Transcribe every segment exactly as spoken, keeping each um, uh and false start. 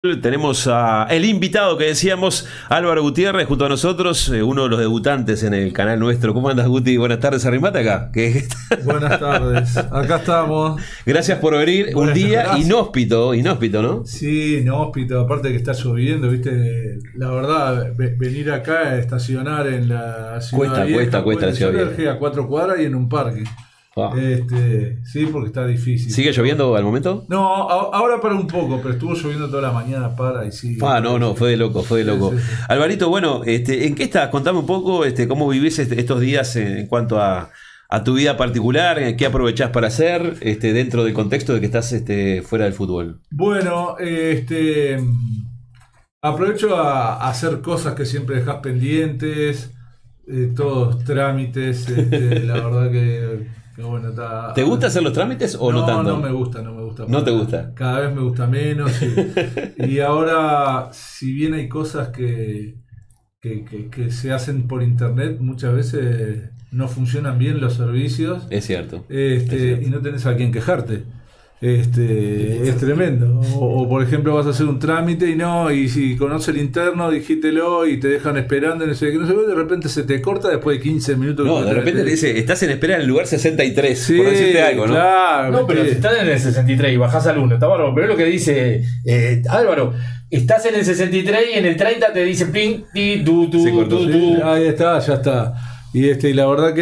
Tenemos a el invitado que decíamos, Álvaro Gutiérrez, junto a nosotros, eh, uno de los debutantes en el canal nuestro. ¿Cómo andas, Guti? Buenas tardes, arrimate acá. ¿Qué? Buenas tardes, acá estamos. Gracias por venir. Buenas, un día gracias. inhóspito, inhóspito, ¿no? Sí, inhóspito, aparte de que está lloviendo, viste, la verdad, ve- venir acá a estacionar en la ciudad Cuesta, vieja, cuesta, cuesta la puede ciudad ser vieja. a cuatro cuadras y en un parque. Ah. Este, sí, porque está difícil. ¿Sigue lloviendo al momento? No, a- ahora para un poco, pero estuvo lloviendo toda la mañana, para y sí. Ah, no, no, fue de loco, fue de loco. Sí, sí, sí. Alvarito, bueno, este, ¿en qué estás? Contame un poco este, cómo vivís este- estos días en, en cuanto a, a tu vida particular, qué aprovechás para hacer este, dentro del contexto de que estás este, fuera del fútbol. Bueno, este aprovecho a, a hacer cosas que siempre dejas pendientes, eh, todos trámites, este, la verdad que, que bueno, está. ¿Te gusta hacer los trámites o no, no tanto? No, me gusta, no me gusta. ¿No te para gusta? nada. Cada vez me gusta menos. Y, y ahora, si bien hay cosas que, que, que, que se hacen por internet, muchas veces no funcionan bien los servicios. Es cierto. Este, Es cierto. y no tenés a quién quejarte. Este, es tremendo. O, o, por ejemplo vas a hacer un trámite y no, y si conoce el interno, dígitelo y te dejan esperando, y no sé qué, no sé qué, de repente se te corta después de quince minutos. No, que de repente te- te dice, estás en espera en el lugar sesenta y tres, Sí, por decirte algo, ¿no? claro. No, pero si ¿viste? estás en el sesenta y tres y bajás al uno, está bárbaro. Pero es lo que dice eh, Álvaro. Estás en el sesenta y tres y en el treinta te dice pling, ti, tu, tu, Se cortó. tu, Sí, tu. ahí está, ya está. Y este, y la verdad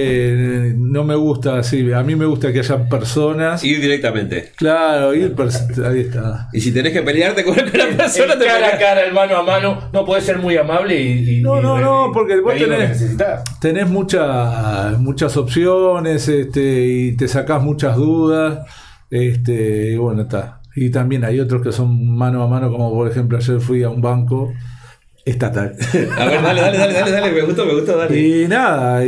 que no me gusta así. A mí me gusta que haya personas. Ir directamente. Claro, ir pers- ahí está. Y si tenés que pelearte con la El persona, te cara a peleas. cara, el mano a mano, no podés ser muy amable y. y- No, y- no, y- no, porque vos pedir lo que tenés- necesitas. Tenés muchas muchas opciones, este, y te sacás muchas dudas, este, y bueno, está. Y también hay otros que son mano a mano, como por ejemplo ayer fui a un banco estatal. A ver, dale, dale, dale, dale, dale, me gustó, me gustó, dale. Y nada, y,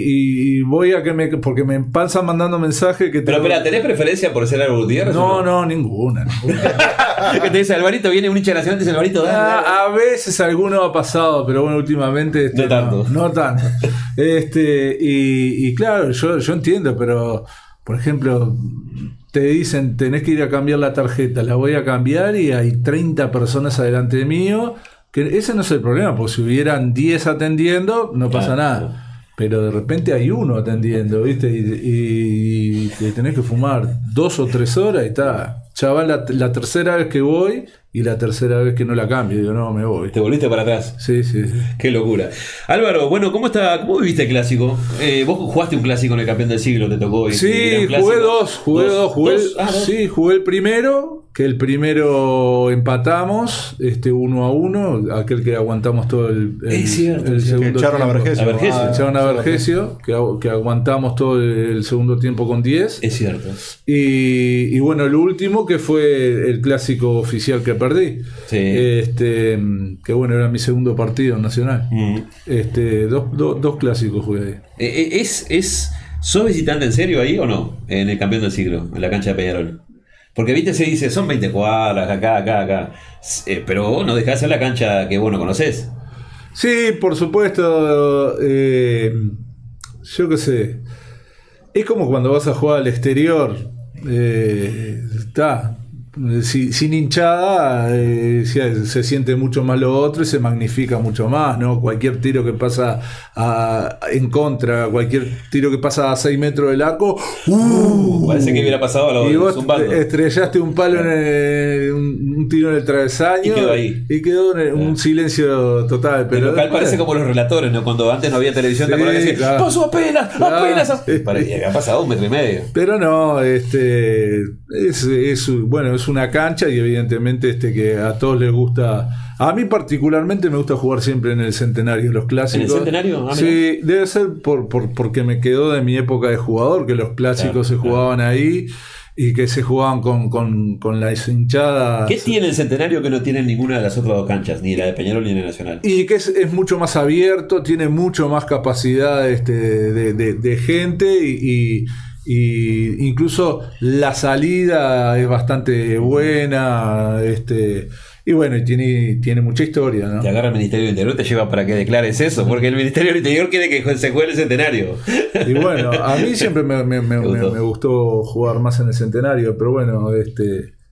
y- y voy a que me, porque me pasan mandando mensajes que Pero tengo- espera, ¿tenés preferencia por ser Álvaro Gutiérrez? No, o no, ninguna. ninguna. Que te dice Alvarito, viene un hincha nacional, te dice Alvarito, dale, dale. Ah, a veces alguno ha pasado, pero bueno, últimamente este, No tanto. No, no tanto. Este, y, y claro, yo, yo entiendo, pero por ejemplo, te dicen tenés que ir a cambiar la tarjeta, la voy a cambiar y hay treinta personas adelante mío, que ese no es el problema, porque si hubieran diez atendiendo, no pasa Claro. nada. Pero de repente hay uno atendiendo, ¿viste? Y, y- y te tenés que fumar dos o tres horas y está. Ya va la, la tercera vez que voy y la tercera vez que no la cambio. Digo, no, me voy. Te volviste para atrás. Sí, sí, sí. Qué locura. Álvaro, bueno, ¿cómo está? ¿Cómo viviste el clásico? Eh, vos jugaste un clásico en el campeón del siglo, te tocó. y- y era Sí, un clásico. jugué dos, jugué dos, jugué, dos. Ah, dos. sí, jugué el primero, que el primero empatamos, este uno a uno, aquel que aguantamos todo el, el, Es cierto, el sí, segundo que echaron a tiempo. Vergesio. A Vergesio. Ah, echaron a Vergesio, que, agu- que aguantamos todo el, el segundo tiempo con diez. Es cierto. Y, y bueno, el último que fue el clásico oficial que perdí. Sí. Este, que bueno, era mi segundo partido en Nacional. Mm. Este, dos, dos, dos clásicos jugué ahí. Eh, eh, ¿Es, es, ¿Sos visitante en serio ahí o no? En el campeón del siglo, en la cancha de Peñarol. Porque viste, se dice, son veinte cuadras, acá, acá, acá. Eh, pero vos no dejás de ser la cancha que vos no conocés. Sí, por supuesto. eh, yo qué sé. Es como cuando vas a jugar al exterior. eh, Está. Si- sin hinchada eh, se, se siente mucho más lo otro y se magnifica mucho más, ¿no? Cualquier tiro que pasa a- en contra, cualquier tiro que pasa a seis metros del arco, ¡uh! Parece que hubiera pasado a los Y vos zumbando. te- estrellaste un palo en el- un, un tiro en el travesaño Y quedó ahí. y quedó en el- un silencio total. El Pero local después- parece como los relatores, ¿no? Cuando antes no había televisión, Sí, ¿te acordás que decían, claro. pasó apenas, Claro. apenas? Sí. Pare- y había pasado un metro y medio. Pero no, este es, es bueno, es una cancha y evidentemente este que a todos les gusta. A mí particularmente me gusta jugar siempre en el Centenario, los clásicos. ¿En el Centenario? Ah, sí, debe ser por, por- porque me quedó de mi época de jugador, que los clásicos Claro, se claro. jugaban ahí y que se jugaban con, con, con las hinchadas. ¿Qué tiene el Centenario que no tiene ninguna de las otras dos canchas? Ni la de Peñarol ni la de Nacional. Y que es, es mucho más abierto, tiene mucho más capacidad este, de, de- de gente y, y- y incluso la salida es bastante buena. Este, y bueno, y tiene, tiene mucha historia, ¿no? Te agarra el Ministerio del Interior, te lleva para que declares eso, porque el Ministerio del Interior quiere que se juegue el Centenario. Y bueno, a mí siempre me, me- me- Me gustó. me- me gustó jugar más en el Centenario, pero bueno, este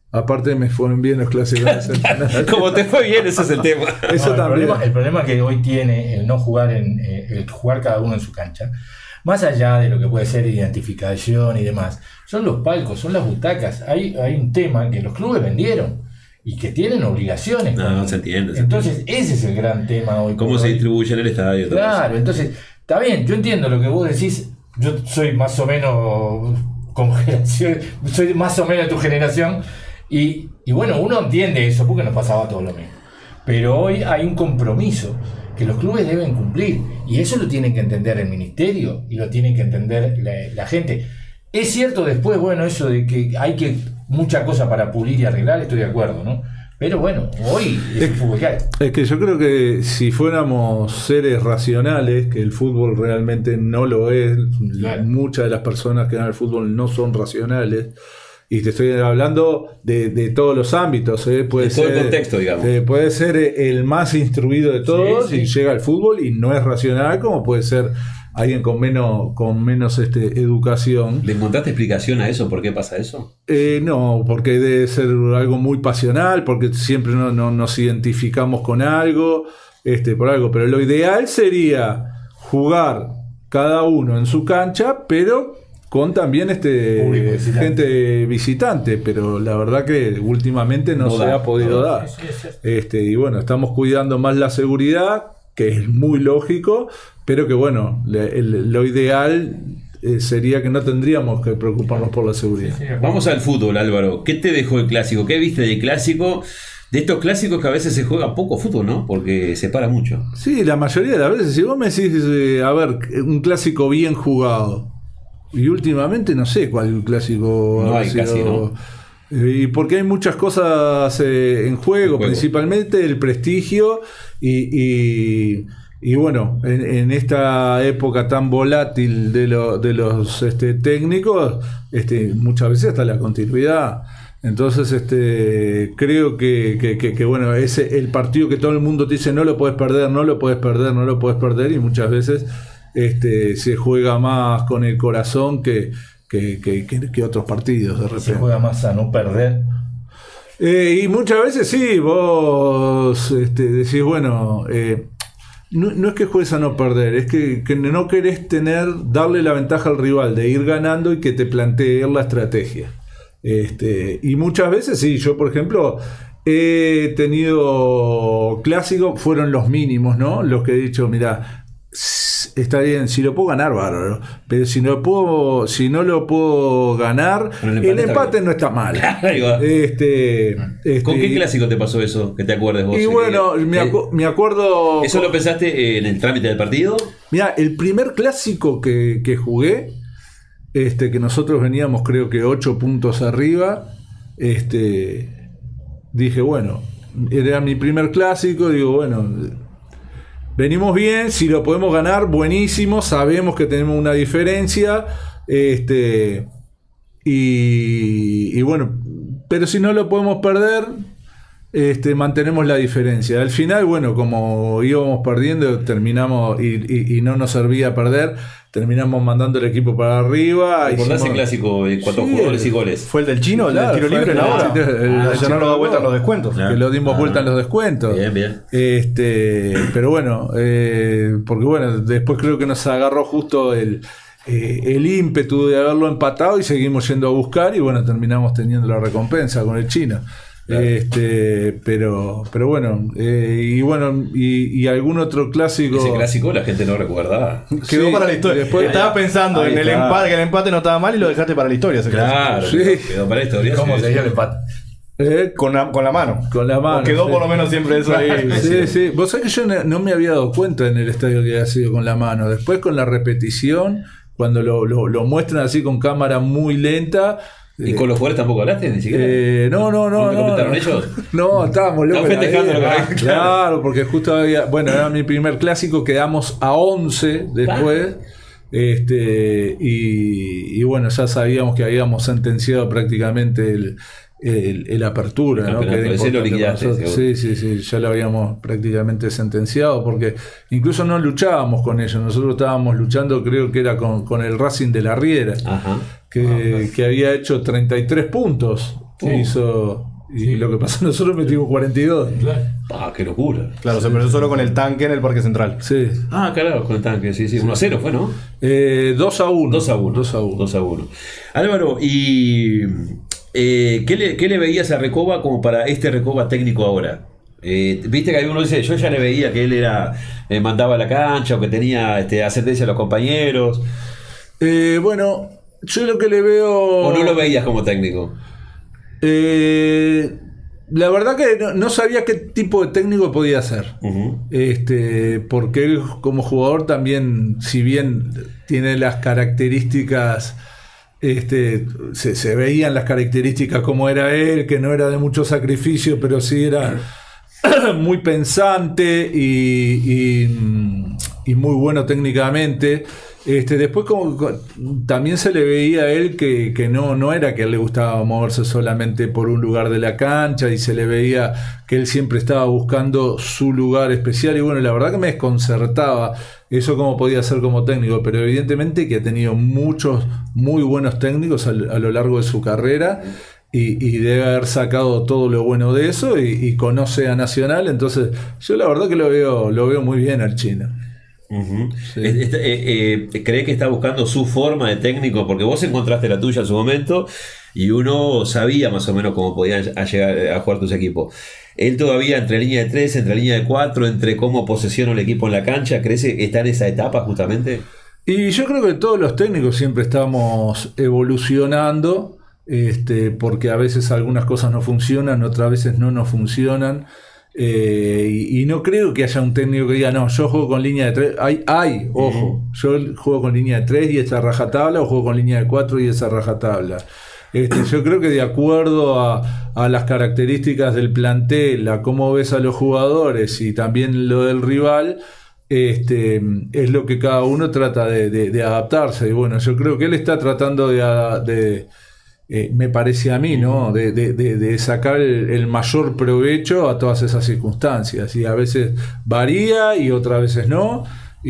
Aparte me fueron bien los clásicos nacionales. Como te fue bien, ese es el tema. Eso No, el, también. problema, el problema que hoy tiene el no jugar en eh, el jugar cada uno en su cancha, más allá de lo que puede ser identificación y demás, son los palcos, son las butacas. Hay, hay un tema que los clubes vendieron y que tienen obligaciones. No, con- no se entiende. se Entonces, ese es el gran tema hoy. ¿Cómo por se hoy. distribuye en el estadio? todo Claro, entonces, está bien, yo entiendo lo que vos decís. Yo soy más o menos con generación, soy más o menos de tu generación. Y, y bueno, uno entiende eso porque nos pasaba todo lo mismo. Pero hoy hay un compromiso que los clubes deben cumplir. Y eso lo tienen que entender el ministerio y lo tienen que entender la, la gente. Es cierto después, bueno, eso de que hay que mucha cosa para pulir y arreglar, estoy de acuerdo, ¿no? Pero bueno, hoy es el fútbol que hay. Es que yo creo que si fuéramos seres racionales, que el fútbol realmente no lo es, Claro. muchas de las personas que van al fútbol no son racionales, y te estoy hablando de, de todos los ámbitos, ¿eh? Puede De todo ser, el contexto, digamos. eh, puede ser el más instruido de todos Sí, sí. y llega al fútbol y no es racional, como puede ser alguien con menos, con menos este, educación. ¿Le encontraste explicación a eso? ¿Por qué pasa eso? Eh, no, porque debe ser algo muy pasional, porque siempre no, no nos identificamos con algo, este, por algo. Pero lo ideal sería jugar cada uno en su cancha, pero con también este Público visitante. gente visitante. Pero la verdad que últimamente no, No se da, ha podido no dar. Sí, sí, es cierto. Este, y bueno, estamos cuidando más la seguridad, que es muy lógico, pero que bueno, le- el- lo ideal eh, sería que no tendríamos que preocuparnos por la seguridad. Sí, sí, Vamos al fútbol, Álvaro. ¿Qué te dejó el clásico? ¿Qué viste del clásico? De estos clásicos que a veces se juega poco fútbol, ¿no? Porque se para mucho. Sí, la mayoría de las veces, si vos me decís, eh, a ver, un clásico bien jugado, y últimamente no sé cuál clásico No ha hay sido. casi, ¿no? Eh, Y porque hay muchas cosas eh, en juego, En juego. principalmente el prestigio y, y, y bueno, en, en esta época tan volátil de, lo- de los este, técnicos, este, muchas veces hasta la continuidad. Entonces, este, creo que, que, que- que, bueno, es el partido que todo el mundo te dice no lo puedes perder, no lo puedes perder, no lo puedes perder, y muchas veces este, se juega más con el corazón que, que, que- que- que otros partidos de Se repente. juega más a no perder. Eh, y muchas veces sí, vos este, decís, bueno, eh, no, no es que juegues a no perder, es que, que no querés tener, darle la ventaja al rival de ir ganando y que te plantee la estrategia. Este, y muchas veces sí, yo por ejemplo he tenido clásicos, fueron los mínimos, ¿no? Los que he dicho, mira, está bien, si lo puedo ganar, bárbaro, pero si no puedo, si no lo puedo ganar, Bueno, el el empate empate, está bien. no está mal. Ahí va. Este, este, ¿Con qué clásico te pasó eso? Que te acuerdes vos. Y Eh, bueno, que- me, acu- me acuerdo. ¿Eso lo pensaste en el trámite del partido? Mira, el primer clásico que, que jugué, este, que nosotros veníamos creo que ocho puntos arriba, este, dije, bueno, era mi primer clásico, digo, bueno, venimos bien, si lo podemos ganar, buenísimo, sabemos que tenemos una diferencia, este, y, y bueno, pero si no lo podemos perder, este, mantenemos la diferencia. Al final, bueno, como íbamos perdiendo, terminamos y, y- y no nos servía perder, terminamos mandando el equipo para arriba. ¿Recordás hicimos- el clásico en cuanto a Sí, jugadores y goles? Fue el del chino, el Claro, del tiro fue libre, el- la hora. el- el- Ah, el- ya no lo da vuelta en los descuentos. Claro. Que lo dimos Ah. vuelta en los descuentos. Bien, bien. Este, pero bueno, eh, porque bueno, después creo que nos agarró justo el, eh, el ímpetu de haberlo empatado y seguimos yendo a buscar y bueno, terminamos teniendo la recompensa con el chino. Claro. Este, pero, pero bueno, eh, y bueno, y, y algún otro clásico. Ese clásico la gente no recuerda. Quedó Sí, para la historia. después- Estaba pensando Ahí en el está. empate, que el empate no estaba mal y lo dejaste para la historia. ese Claro, Sí. quedó para la historia. ¿Cómo sí, se sí. dio el empate? eh, clásico. Con la, con la mano. con la mano. O quedó sí. por lo menos siempre eso ahí. Sí, sí. Vos sabés que yo no, no me había dado cuenta en el estadio que había sido con la mano. Después con la repetición, cuando lo, lo, lo muestran así con cámara muy lenta. ¿Y con los jugadores tampoco hablaste? Ni siquiera. Eh, no, no, no. ¿No te no, comentaron no. ellos? No, estábamos locos. Estaban festejando lo que Ah, había. Claro, porque justo había. Bueno, era mi primer clásico, quedamos a once después. Este, y, y bueno, ya sabíamos que habíamos sentenciado prácticamente el, el, el apertura, El ¿no? Que era campeonato, ese lo importante para liquidaste, nosotros. seguro. Sí, sí, sí, ya lo habíamos prácticamente sentenciado, porque incluso no luchábamos con ellos, nosotros estábamos luchando, creo que era con, con el Racing de la Riera, Ajá. que, que había hecho treinta y tres puntos que hizo. Y Sí. lo que pasó, nosotros metimos cuarenta y dos. Claro. Ah, qué locura. Claro, se perdió solo con el tanque en el Parque Central. Sí. Ah, claro, con el tanque, sí, sí. uno a cero fue, ¿no? Eh, dos a uno. dos a uno. dos a uno. dos a uno. Álvaro, ¿y eh, ¿qué, le, qué le veías a Recoba como para este Recoba técnico ahora? Eh, Viste que hay uno dice, yo ya le veía que él era eh, mandaba a la cancha o que tenía este, ascendencia a los compañeros. Eh, bueno, yo lo que le veo. ¿O no lo veías como técnico? Eh, la verdad que no, no sabía qué tipo de técnico podía ser. Uh-huh. Este, porque él como jugador también, si bien tiene las características, este, se, se veían las características como era él, que no era de mucho sacrificio, pero sí era muy pensante y, y, y muy bueno técnicamente. Este, después como, también se le veía a él que, que no, no era que a él le gustaba moverse solamente por un lugar de la cancha, y se le veía que él siempre estaba buscando su lugar especial, y bueno, la verdad que me desconcertaba eso como podía ser como técnico, pero evidentemente que ha tenido muchos muy buenos técnicos a, a lo largo de su carrera. Y, y debe haber sacado todo lo bueno de eso, y, y conoce a Nacional. Entonces yo la verdad que lo veo, lo veo muy bien al chino. Uh-huh. Sí. Este, eh, eh, ¿Cree que está buscando su forma de técnico? Porque vos encontraste la tuya en su momento y uno sabía más o menos cómo podían a llegar a jugar tus equipos. Él todavía entre línea de tres, entre línea de cuatro, entre cómo posesiona el equipo en la cancha, ¿crees que está en esa etapa justamente? Y yo creo que todos los técnicos siempre estamos evolucionando, este, porque a veces algunas cosas no funcionan, otras veces no nos funcionan. Eh, y, y no creo que haya un técnico que diga, no, yo juego con línea de tres. Hay, hay ojo, uh-huh. Yo juego con línea de tres y esa rajatabla, o juego con línea de cuatro y esa rajatabla. Este, yo creo que de acuerdo a, a las características del plantel, a cómo ves a los jugadores y también lo del rival, este, es lo que cada uno trata de, de, de adaptarse. Y bueno, yo creo que él está tratando de... de Eh, me parece a mí, ¿no? De, de, de, de sacar el, el mayor provecho a todas esas circunstancias. Y a veces varía y otras veces no.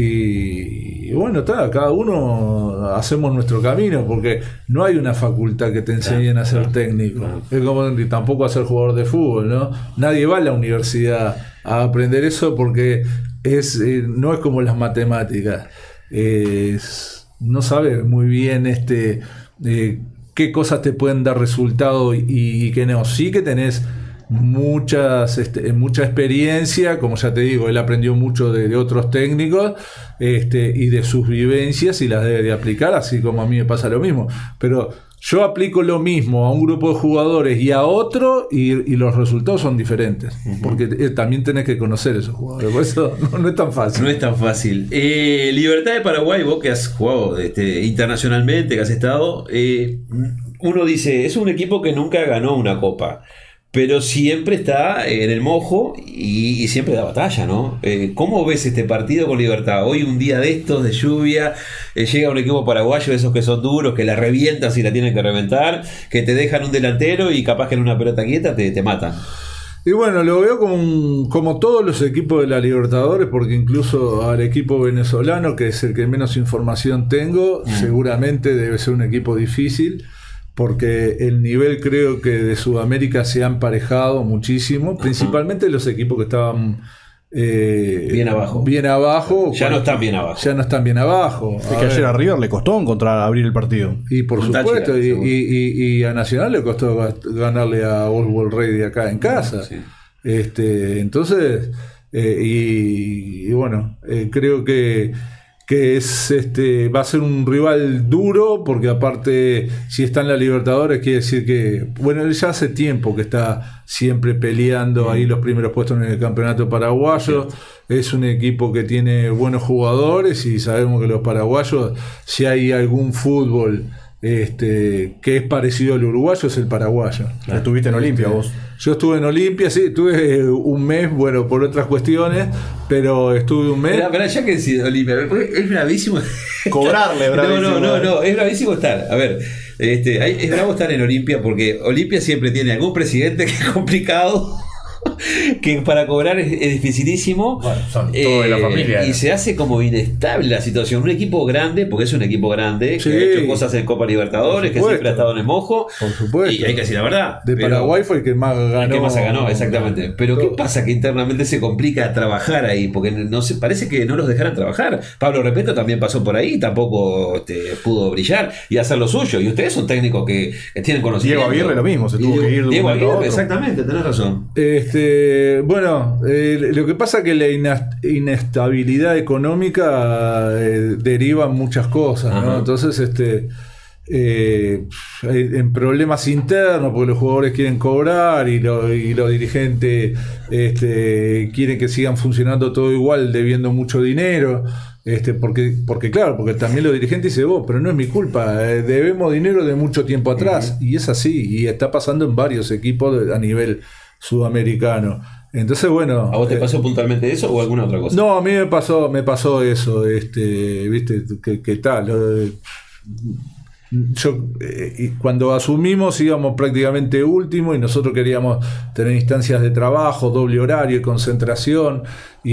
Y, y bueno, está, cada uno hacemos nuestro camino, porque no hay una facultad que te enseñen a ser técnico. Es como tampoco a ser jugador de fútbol, ¿no? Nadie va a la universidad a aprender eso, porque es eh, no es como las matemáticas. Es, no sabes muy bien este... Eh, qué cosas te pueden dar resultado y, y qué no. Sí que tenés muchas, este, mucha experiencia, como ya te digo, él aprendió mucho de, de otros técnicos, este, y de sus vivencias, y las debe de aplicar, así como a mí me pasa lo mismo. Pero yo aplico lo mismo a un grupo de jugadores y a otro, y, y los resultados son diferentes, uh-huh. Porque eh, también tenés que conocer esos jugadores, por eso no, no es tan fácil. No es tan fácil. Eh, Libertad de Paraguay, vos que has jugado este, internacionalmente, que has estado, eh, uno dice, es un equipo que nunca ganó una copa, pero siempre está en el mojo y, y siempre da batalla, ¿no? Eh, ¿Cómo ves este partido con Libertad? Hoy, un día de estos, de lluvia, eh, llega un equipo paraguayo de esos que son duros, que la revientan si la tienen que reventar, que te dejan un delantero y capaz que en una pelota quieta te, te matan. Y bueno, lo veo como, como todos los equipos de la Libertadores, porque incluso al equipo venezolano, que es el que menos información tengo, mm. seguramente debe ser un equipo difícil, porque el nivel creo que de Sudamérica se ha emparejado muchísimo, principalmente los equipos que estaban eh, bien abajo. Bien abajo. Ya no están bien abajo. Ya no están bien abajo. Es que ayer a River le costó encontrar abrir el partido. Y por Un supuesto, táchira, y, y, y a Nacional le costó ganarle a Oswald Ready acá en casa. Sí. Este, entonces, eh, y, y bueno, eh, creo que que es este va a ser un rival duro, porque aparte, si está en la Libertadores, quiere decir que, bueno, él ya hace tiempo que está siempre peleando ahí los primeros puestos en el campeonato paraguayo. Es un equipo que tiene buenos jugadores, y sabemos que los paraguayos, si hay algún fútbol este que es parecido al uruguayo, es el paraguayo. Claro. Estuviste en Olimpia este, vos. Yo estuve en Olimpia, sí, estuve un mes, bueno, por otras cuestiones, pero estuve un mes. Pero, pero ya que decís Olimpia, es bravísimo. Cobrarle, bravísimo. No, no, no, no, es bravísimo estar. A ver, este, es bravo estar en Olimpia, porque Olimpia siempre tiene algún presidente que es complicado. que para cobrar es, es dificilísimo. Bueno, son todos de la familia, Y ¿no? se hace como inestable la situación. Un equipo grande, porque es un equipo grande, Sí. que ha hecho cosas en Copa Libertadores, que Por siempre ha supuesto. estado en el mojo. Por supuesto. Y hay que decir la verdad. De pero- Paraguay fue el que más ganó. El que más se ganó, exactamente. Pero ¿qué Todo. pasa que internamente se complica trabajar ahí? Porque no se, parece que no los dejaran trabajar. Pablo Repeto también pasó por ahí, tampoco este, pudo brillar y hacer lo suyo. Y ustedes son técnicos que, que tienen conocimiento. Diego Aguirre lo mismo, se Y tuvo Diego- que ir de un Diego momento a Aguirre, otro. exactamente, tenés razón. Este, bueno, eh, lo que pasa es que la ina- inestabilidad económica eh, deriva en muchas cosas, ¿no? Ajá. Entonces, este, eh, hay- en problemas internos, porque los jugadores quieren cobrar y, lo- y los dirigentes este, quieren que sigan funcionando todo igual, debiendo mucho dinero. Este, porque, porque claro, porque también los dirigentes dicen, vos, pero no es mi culpa, eh, debemos dinero de mucho tiempo atrás, y es así, y está pasando en varios equipos de- a nivel sudamericano. Entonces, bueno. ¿A vos te eh, pasó puntualmente eso o alguna otra cosa? No, a mí me pasó, me pasó eso, este, viste, que, que tal. eh, Yo, eh, y cuando asumimos íbamos prácticamente último y nosotros queríamos tener instancias de trabajo, doble horario y concentración, y,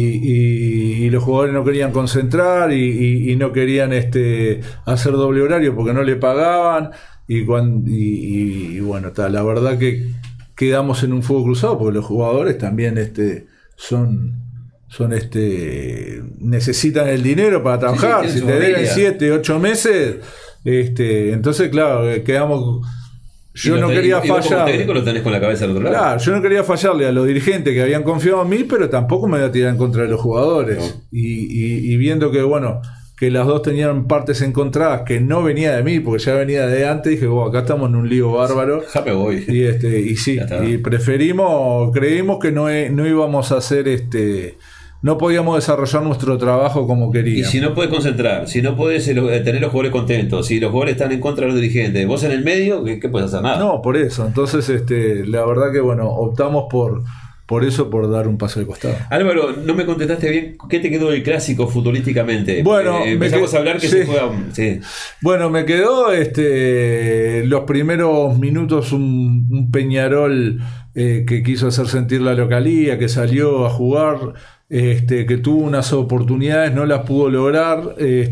y- y los jugadores no querían concentrar y, y- y no querían este, hacer doble horario porque no le pagaban, y, cuan- y, y- y bueno, tal, la verdad que quedamos en un fuego cruzado porque los jugadores también este, son... son este necesitan el dinero para trabajar. tienen Si su te deben familia. siete, ocho meses, este, entonces claro, eh, quedamos. Y Yo lo no tenés- quería y vos como fallar. técnico lo tenés con la cabeza al otro lado. Claro, yo no quería fallarle a los dirigentes que habían confiado en mí, pero tampoco me iba a tirar en contra de los jugadores. No. Y, y- y viendo que, bueno, que las dos tenían partes encontradas, que no venía de mí, porque ya venía de antes, dije, bueno, acá estamos en un lío bárbaro. Ya me voy. Y este, y sí, Ya está. y preferimos, creímos que no, e- no íbamos a hacer este, no podíamos desarrollar nuestro trabajo como Y queríamos. si no puedes concentrar, si no puedes eh, lo- eh, tener los jugadores contentos, si los jugadores están en contra de los dirigentes, vos en el medio, ¿qué, qué puedes hacer? Nada. No, por eso. Entonces, este, la verdad que bueno, optamos por, por eso, por dar un paso de costado. Álvaro, no me contestaste bien. ¿Qué te quedó del clásico futbolísticamente? Bueno, Eh, me empezamos qued- a hablar que sí. se juega. Sí. Bueno, me quedó este, los primeros minutos un, un Peñarol eh, que quiso hacer sentir la localía, que salió a jugar, este, que tuvo unas oportunidades, no las pudo lograr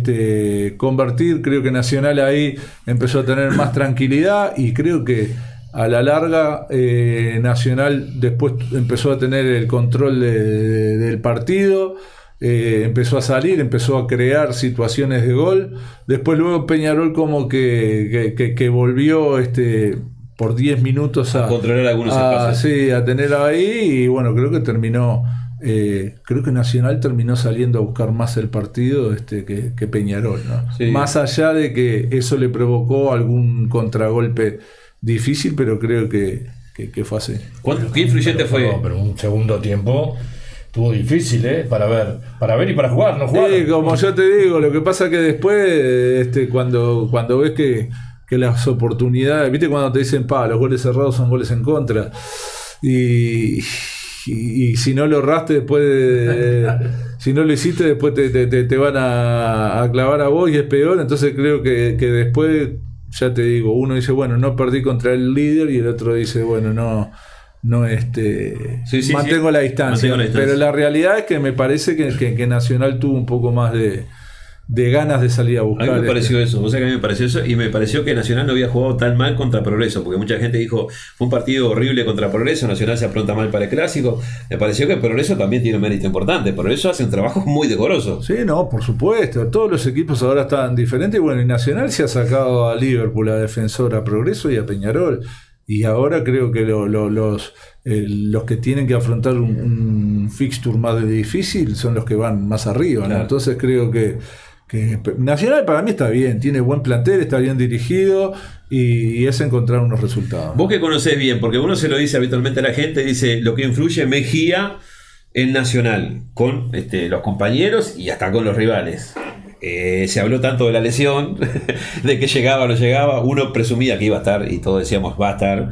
este, convertir. Creo que Nacional ahí empezó a tener más tranquilidad y creo que a la larga eh, Nacional después empezó a tener el control de- de- del partido. Eh, empezó a salir, empezó a crear situaciones de gol. Después luego Peñarol como que, que, que- que volvió este, por diez minutos a, A controlar algunos a- espacios. sí, a tener ahí y bueno, creo que terminó, eh, creo que Nacional terminó saliendo a buscar más el partido este, que, que Peñarol, ¿no? Sí. Más allá de que eso le provocó algún contragolpe difícil, pero creo que, que, que fue así. ¿Cuánto- ¿Qué influyente fue? No, pero un segundo tiempo estuvo difícil, ¿eh? Para ver, para ver y para jugar, no jugar. Sí, como yo te digo, lo que pasa que después, este, cuando, cuando ves que, que las oportunidades, viste cuando te dicen, pa, los goles cerrados son goles en contra, y, y, y si no lo erraste después, de- si no lo hiciste, después te, te, te- te van a, a clavar a vos y es peor. Entonces creo que, que después, ya te digo, uno dice, bueno, no perdí contra el líder, y el otro dice, bueno, no. No, este, Sí, sí, mantengo sí. la distancia. Mantengo la distancia. Pero la realidad es que me parece que, que- que Nacional tuvo un poco más de, de ganas de salir a A buscar. mí me este. pareció eso, o sea que a mí me pareció eso, y me pareció que Nacional no había jugado tan mal contra Progreso, porque mucha gente dijo, fue un partido horrible contra Progreso, Nacional se apronta mal para el clásico. Me pareció que Progreso también tiene un mérito importante, Progreso hace un trabajo muy decoroso. Sí, no, por supuesto. Todos los equipos ahora están diferentes. Bueno, y Nacional se ha sacado a Liverpool, a Defensor, a Progreso y a Peñarol. Y ahora creo que lo- lo- los, eh, los que tienen que afrontar un, un fixture más difícil son los que van más arriba, ¿no? Claro. Entonces creo que, que Nacional para mí está bien, tiene buen plantel, está bien dirigido y, y es encontrar unos resultados. Vos que conocés bien, porque uno se lo dice habitualmente a la gente, dice lo que influye Mejía en Nacional, con este, los compañeros y hasta con los rivales. Eh, se habló tanto de la lesión, de que llegaba o no llegaba, uno presumía que iba a estar y todos decíamos va a estar.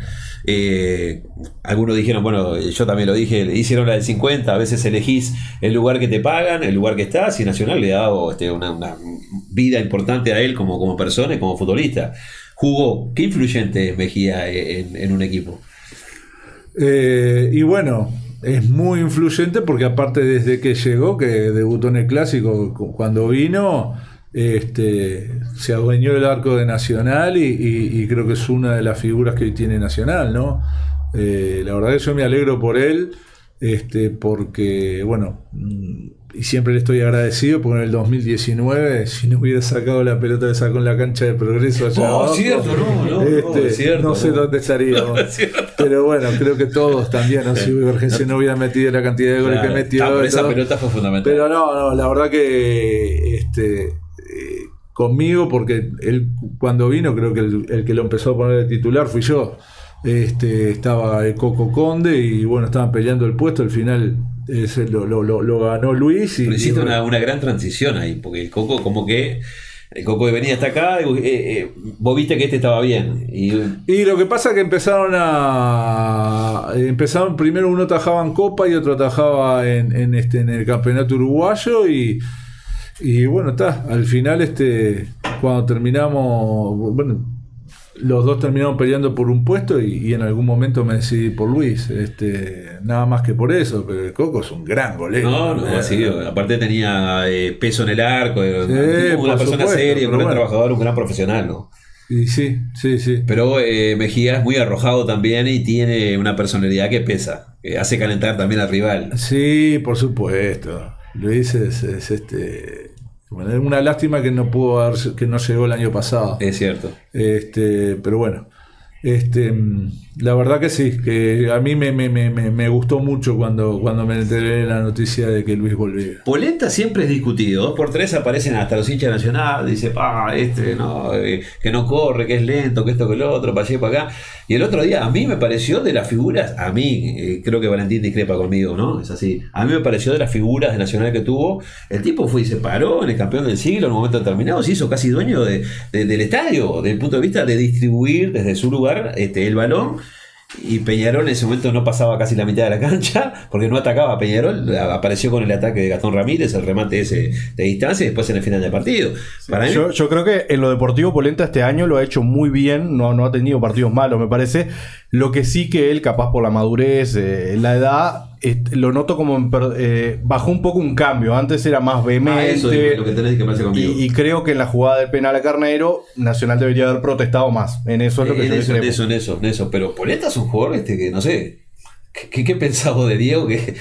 Eh, algunos dijeron, bueno, yo también lo dije, hicieron la del cincuenta, a veces elegís el lugar que te pagan, el lugar que estás, y Nacional le ha dado este, una, una vida importante a él como, como persona y como futbolista. Jugó, ¿qué influyente es Mejía en, en un equipo? Eh, y bueno, es muy influyente porque aparte desde que llegó, que debutó en el Clásico, cu- cuando vino, este, se adueñó el arco de Nacional y, y- y creo que es una de las figuras que hoy tiene Nacional, ¿no? Eh, la verdad que yo me alegro por él, este, porque, bueno, mm, y siempre le estoy agradecido porque en el dos mil diecinueve, si no hubiera sacado la pelota que sacó en la cancha de Progreso allá Oh, abajo, cierto, no, no, no, este, es cierto, no sé no. dónde estaríamos. Es cierto. Pero bueno, creo que todos también, ¿no? Si Vergense no hubiera metido la cantidad de goles Claro. que metió. Ah, pero y esa todo. pelota fue fundamental. Pero no, no, la verdad que este, eh, conmigo, porque él cuando vino, creo que el, el que lo empezó a poner de titular fui yo. Este, estaba el Coco Conde y bueno, estaban peleando el puesto. Al final ese lo, lo, lo, lo ganó Luis. Y, Pero hiciste y, una, una gran transición ahí, porque el Coco como que el Coco venía hasta acá y eh, eh, vos viste que este estaba bien. Y, Y lo que pasa es que empezaron a. Empezaron, primero uno tajaba en Copa y otro tajaba en, en, este, en el campeonato uruguayo. Y, y bueno, está. Al final, este cuando terminamos. Bueno, los dos terminaron peleando por un puesto y, y en algún momento me decidí por Luis. Este, nada más que por eso. Pero el Coco es un gran golero. no, no, Eh, sí, aparte tenía eh, peso en el arco, eh, Sí, una por persona supuesto, seria, un pero gran bueno. trabajador, un gran profesional, ¿no? Y sí, sí, sí. Pero eh, Mejía es muy arrojado también y tiene una personalidad que pesa, que hace calentar también al rival. Sí, por supuesto. Luis es, es este. Bueno, es una lástima que no pudo haber, que no llegó el año pasado. Es cierto. Este, pero bueno. Este, la verdad que sí, que a mí me, me, me, me me gustó mucho cuando, cuando me enteré de la noticia de que Luis volvía. Polenta siempre es discutido, dos por tres aparecen hasta los hinchas nacionales, dice, ah, este, no, eh, que no corre, que es lento, que esto, que lo otro, para allá y para acá. Y el otro día, a mí me pareció de las figuras, a mí, eh, creo que Valentín discrepa conmigo, ¿no? Es así. A mí me pareció de las figuras de Nacional que tuvo, el tipo fue y se paró en el campeón del siglo, en un momento determinado, se hizo casi dueño de, de- del estadio, desde el punto de vista de distribuir desde su lugar este, el balón. Y Peñarol en ese momento no pasaba casi la mitad de la cancha porque no atacaba a Peñarol, apareció con el ataque de Gastón Ramírez, el remate ese de distancia y después en el final del partido. Para mí, Yo, yo creo que en lo deportivo Polenta este año lo ha hecho muy bien, no, no ha tenido partidos malos, me parece. Lo que sí que él, capaz por la madurez, eh, la edad, eh, lo noto como en per- eh, bajó un poco un cambio. Antes era más ah, vehemente. eso es lo que tenés que pasar conmigo. y, y creo que en la jugada del penal a Carneiro, Nacional debería haber protestado más. En eso es lo que en, yo eso, en discrepo. eso, en eso, en eso. Pero Polenta es un jugador este que no sé. ¿Qué, qué, qué pensás vos de Diego? Que,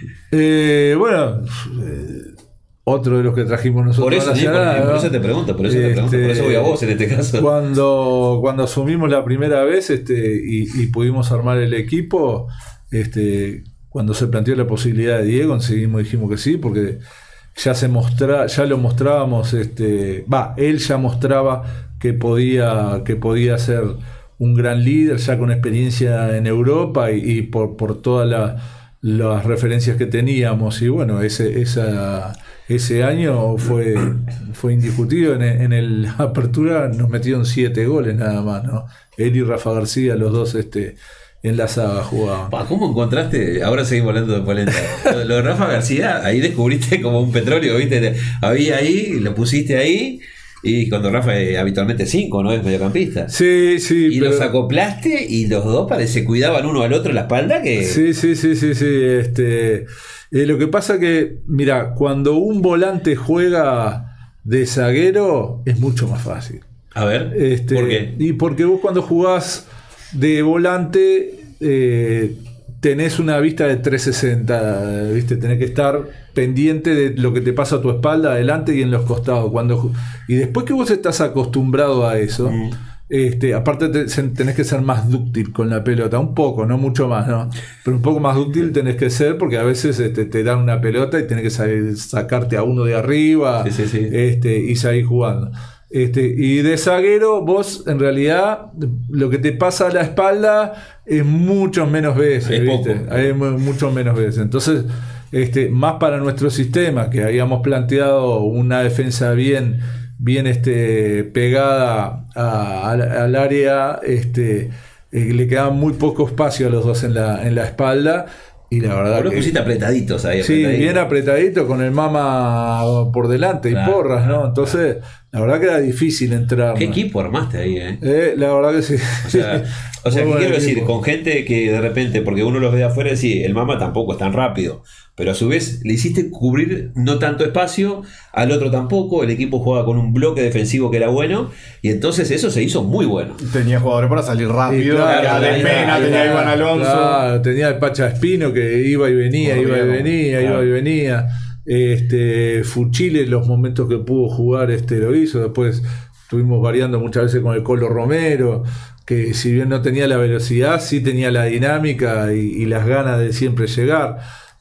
Eh, bueno, eh, otro de los que trajimos nosotros. por eso, a sí, por, Nacional, por ¿no? eso te pregunto, por eso te pregunto, por eso voy a vos en este caso. Cuando, cuando asumimos la primera vez este, y, y pudimos armar el equipo, este, cuando se planteó la posibilidad de Diego, seguimos dijimos que sí, porque ya se mostra, ya lo mostrábamos, este, va, él ya mostraba que podía, que podía ser un gran líder, ya con experiencia en Europa y, y por, por todas la- las referencias que teníamos. Y bueno, ese, esa, ese año fue, fue indiscutido. En, el- en el apertura nos metieron siete goles nada más, ¿no? Él y Rafa García, los dos este, en la saga jugaban. Pa, ¿cómo encontraste? Ahora seguimos hablando de Polenta. Lo, lo de Rafa García, ahí descubriste como un petróleo, ¿viste? Había ahí, lo pusiste ahí. Y cuando Rafa eh, habitualmente cinco, ¿no? Es mediocampista. Sí, sí. Y pero- los acoplaste y los dos parece cuidaban uno al otro la espalda que. Sí, sí, sí, sí, sí. Este, eh, lo que pasa que, mira, cuando un volante juega de zaguero es mucho más fácil. A ver, Este, ¿por qué? Y porque vos cuando jugás de volante eh, tenés una vista de trescientos sesenta, ¿viste? Tenés que estar pendiente de lo que te pasa a tu espalda, adelante y en los costados. Cuando, ju- y después que vos estás acostumbrado a eso, Mm. este, aparte te- se- tenés que ser más dúctil con la pelota, un poco, no mucho más, ¿no? Pero un poco más dúctil tenés que ser porque a veces este, te dan una pelota y tenés que salir- sacarte a uno de arriba Sí, sí, sí. este, y salir jugando. Este, y de zaguero, vos en realidad lo que te pasa a la espalda es muchas menos veces, Es ¿viste? poco. Hay mu- mucho menos veces. Entonces, este, más para nuestro sistema, que habíamos planteado una defensa bien, bien este, pegada a- al, al área, este, eh, le quedaba muy poco espacio a los dos en la, en la espalda. Y la verdad Vos los que- pusiste apretaditos ahí. Sí, apretaditos. bien apretadito con el mama por delante y Claro, porras, ¿no? claro, Entonces, La verdad que era difícil entrar. ¿Qué equipo armaste ahí, eh? Eh, la verdad que sí. O sea, o sea ¿qué Muy buen quiero decir? equipo. Con gente que de repente, porque uno los ve de afuera y dice, el Mama tampoco es tan rápido, pero a su vez le hiciste cubrir no tanto espacio, al otro tampoco, el equipo jugaba con un bloque defensivo que era bueno, y entonces eso se hizo muy bueno. Tenía jugadores para salir rápido, Y claro, tenía ahí de Pena, está, tenía a Iván Alonso. Claro, tenía el Pacha Espino que iba y venía, Corría, iba y ¿no? venía, Claro. iba y venía. Este, Fuchile, los momentos que pudo jugar, este, lo hizo. Después estuvimos variando muchas veces con el Colo Romero, que si bien no tenía la velocidad, sí tenía la dinámica y, y las ganas de siempre llegar.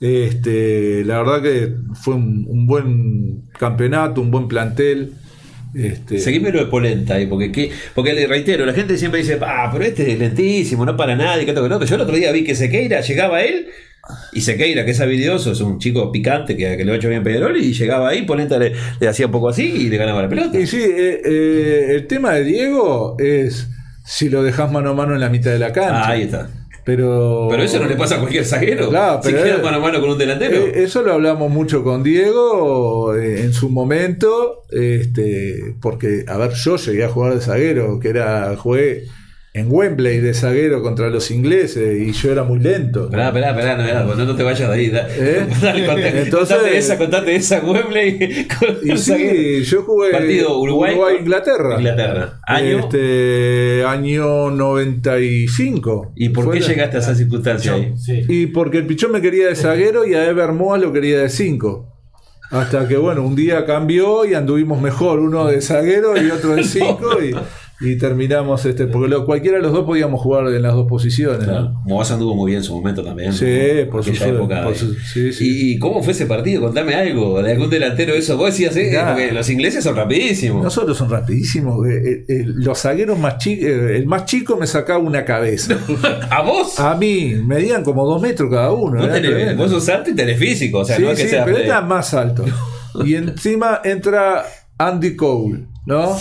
Este, la verdad que fue un, un buen campeonato, un buen plantel. Este, Seguime lo de Polenta ahí, porque, ¿qué? porque le reitero, la gente siempre dice, ah, pero este es lentísimo, no para nadie, que esto que lo otro. Yo el otro día vi que Sequeira llegaba él, y Sequeira, que es habilidoso, es un chico picante que, que lo ha hecho bien Peñarol, y llegaba ahí, Polenta le, le hacía un poco así y le ganaba la pelota. Y sí, eh, eh, el tema de Diego es si lo dejas mano a mano en la mitad de la cancha. Ah, ahí está. Pero, Pero eso no le pasa a cualquier zaguero. Claro, si pero queda es- mano a mano con un delantero. Eh, Eso lo hablamos mucho con Diego eh, en su momento, este, porque, a ver, yo llegué a jugar de zaguero, que era, jugué en Wembley de zaguero contra los ingleses y yo era muy lento. Esperá, esperá, esperá, no, no, no te vayas de ahí. Da, ¿Eh? dale, contate, Entonces- contate esa, contate esa Wembley. Con Y el zaguero. sí, yo jugué Partido Uruguay, Inglaterra. Inglaterra. Año. Este, año noventa y cinco. ¿Y por Fue qué la- llegaste a esa circunstancia ahí? Sí. Y porque el Pichón me quería de zaguero y a Ever Moa lo quería de cinco. Hasta que, bueno, un día cambió y anduvimos mejor, uno de zaguero y otro de cinco, y, y terminamos, este porque lo- cualquiera de los dos podíamos jugar en las dos posiciones. ¿no? Claro. Moaz anduvo muy bien en su momento también. Sí, ¿no? por Aquella supuesto, época por de- su- sí, sí. ¿Y, y cómo fue ese partido? Contame algo. ¿De algún delantero eso? Vos decías, eh, Mirá. porque los ingleses son rapidísimos. Nosotros son rapidísimos. eh, eh, eh, los zagueros más chicos, el más chico me sacaba una cabeza. ¿A vos? A mí, medían como dos metros cada uno. Vos, era tenés- tremendo. vos sos alto y tenés físico. O sea, Sí, no es que sí, seas pero de- era más alto. Y encima entra Andy Cole, ¿no?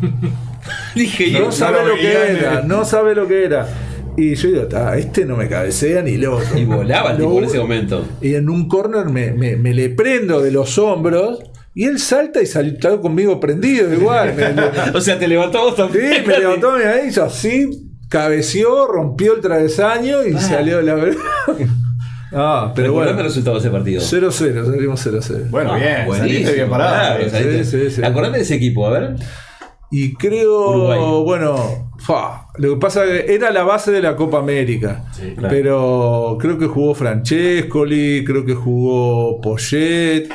Dije yo. No sabe lo lo que veían, era, eh. no sabe lo que era. Y yo digo, "Ta, este no me cabecea ni loco. Y volaba el Lo- tipo en ese momento. Y en un corner me, me- me le prendo de los hombros y él salta y saltó conmigo prendido igual. Me, me- O sea, te levantó vos sí, también. me levantó mi ahí, hizo así, cabeceó, rompió el travesaño y salió de la verdad. Ah, pero Recordame bueno, el resultado de ese partido. cero cero, salimos cero cero. Bueno, Ah, bien, buenísimo, saliste bien parado. claro, Sí, saliste- sí, sí. Acordate de ese equipo, a ver. Y creo, Uruguay. bueno, fa, lo que pasa es que era la base de la Copa América. Sí, claro. Pero creo que jugó Francescoli, creo que jugó Poyet.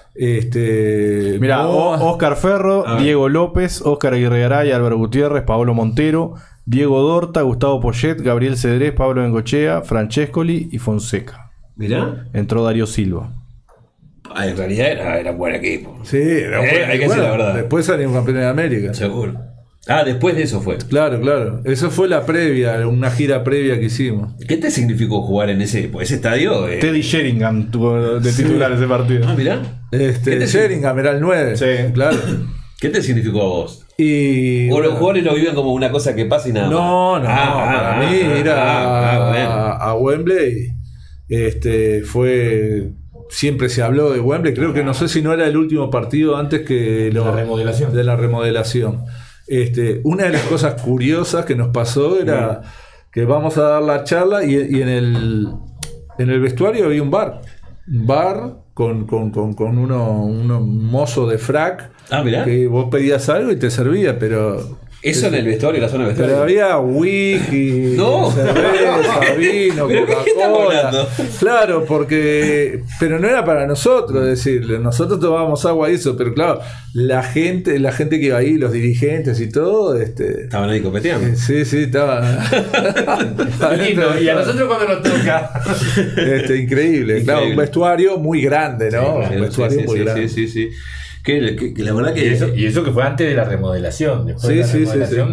Este, Mira, Moa. Oscar Ferro, A ver. Diego López, Oscar Aguirre Garay, Álvaro Gutiérrez, Pablo Montero, Diego Dorta, Gustavo Poyet, Gabriel Cedrés, Pablo Bengochea, Francescoli y Fonseca. Mirá. Entró Darío Silva. Ah, en realidad era, era un buen equipo. Sí, era Eh, bueno. hay que decir la verdad. Después salimos campeones de América. Seguro. Ah, después de eso fue. Claro, claro. Eso fue la previa, una gira previa que hicimos. ¿Qué te significó jugar en ese, pues, ese estadio? Eh, Teddy Sheringham tuvo de titular ese partido. Ah, mirá. ¿Qué Este, te- Sheringham era el nueve. Sí. Claro. ¿Qué te significó a vos? Y, ¿O los bueno, jugadores lo viven como una cosa que pasa y nada más? No, no, Ah, para ah, mí ah, ir a, ah, ah, bueno. a- a Wembley este, fue. Siempre se habló de Wembley, creo que no sé si no era el último partido antes que lo- La remodelación. de la remodelación. Este, una de las cosas curiosas que nos pasó era que vamos a dar la charla y, y en el en el vestuario había un bar. Un bar con, con, con, con uno, uno mozo de frac Ah, mirá. que vos pedías algo y te servía, pero Eso en el vestuario, la zona de vestuario. pero había whisky, No. cerveza, vino, ¿Pero qué estamos Coca-Cola. hablando? Claro, porque. Pero no era para nosotros decirle. Nosotros tomábamos agua y eso, pero claro, la gente, la gente que iba ahí, los dirigentes y todo, este. Estaban ahí copeteando. eh, Sí, sí, estaba. Lindo, y a nosotros cuando nos toca. Este, increíble. Claro, Increíble. un vestuario muy grande, ¿no? Sí, un vestuario sí, muy sí, grande. sí, sí, sí. Que, que- que la verdad Y que. eso, y eso que fue antes de la remodelación. Después Sí, de la sí, sí, remodelación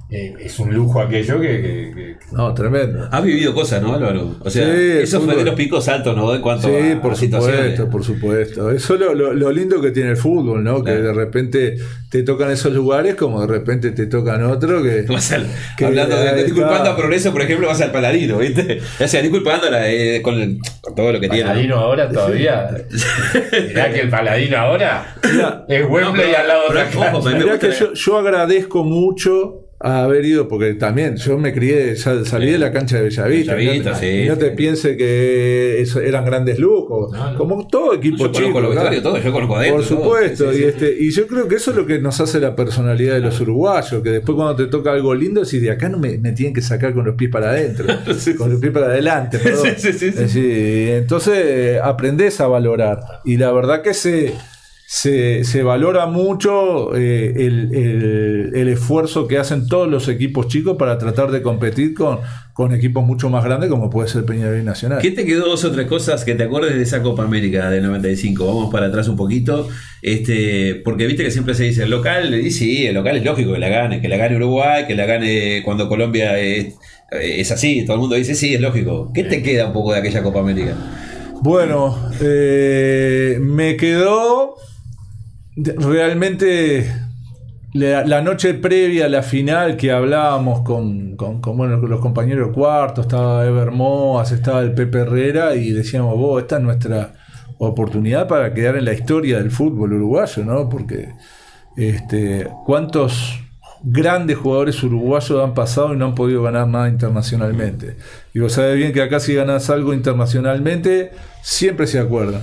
eh, es un lujo aquello que, que, que... No, tremendo. Has vivido cosas, ¿no, Álvaro? O sea, Sí, eso fútbol. fue de los picos altos, ¿no? En cuanto Sí, a, por a situaciones. supuesto, por supuesto. Eso es lo, lo, lo lindo que tiene el fútbol, ¿no? Que Claro. de repente te tocan esos lugares como de repente te tocan otro que... Vas al- que hablando de, de ahí disculpando está. a Progreso, por ejemplo, vas al Paladino, ¿viste? O sea, disculpando la, eh, con, el- con todo lo que tiene. Paladino ahora todavía. Mirá que el Paladino ahora Mirá, es Wembley No, pero- al lado de pero, otra ojo, cancha. me- Mirá gusta que la- yo, yo agradezco mucho a haber ido, porque también yo me crié, sal- salí de la cancha de Bellavista. Bellavista, y no, te- sí, y no te sí. piense que eso eran grandes lujos, No, no. como todo equipo Yo conozco chico. los ¿verdad? vestuarios, todo, yo conozco adentro. Por todo. supuesto, Sí, sí, y, sí. este, y yo creo que eso es lo que nos hace la personalidad de los uruguayos, que después cuando te toca algo lindo, si de acá no me, me tienen que sacar con los pies para adentro, Sí, con los pies para adelante, perdón. Sí, sí, sí, sí. Es decir, entonces eh, aprendés a valorar. Y la verdad que se, se, se valora mucho eh, el, el- el esfuerzo que hacen todos los equipos chicos para tratar de competir con, con equipos mucho más grandes como puede ser Peñarol y Nacional. ¿Qué te quedó dos o tres cosas que te acuerdes de esa Copa América del noventa y cinco? Vamos para atrás un poquito, este, porque viste que siempre se dice el local, y sí, el local es lógico que la gane, que la gane Uruguay, que la gane cuando Colombia es, es así, todo el mundo dice sí, es lógico. ¿Qué te queda un poco de aquella Copa América? Bueno, eh, me quedó de- realmente la, la noche previa a la final que hablábamos con, con, con, bueno, con los compañeros de cuarto, estaba Ever Moas, estaba el Pepe Herrera y decíamos, vos, esta es nuestra oportunidad para quedar en la historia del fútbol uruguayo, ¿no? Porque este, cuántos grandes jugadores uruguayos han pasado y no han podido ganar nada internacionalmente. Y vos sabés bien que acá si ganás algo internacionalmente, siempre se acuerdan.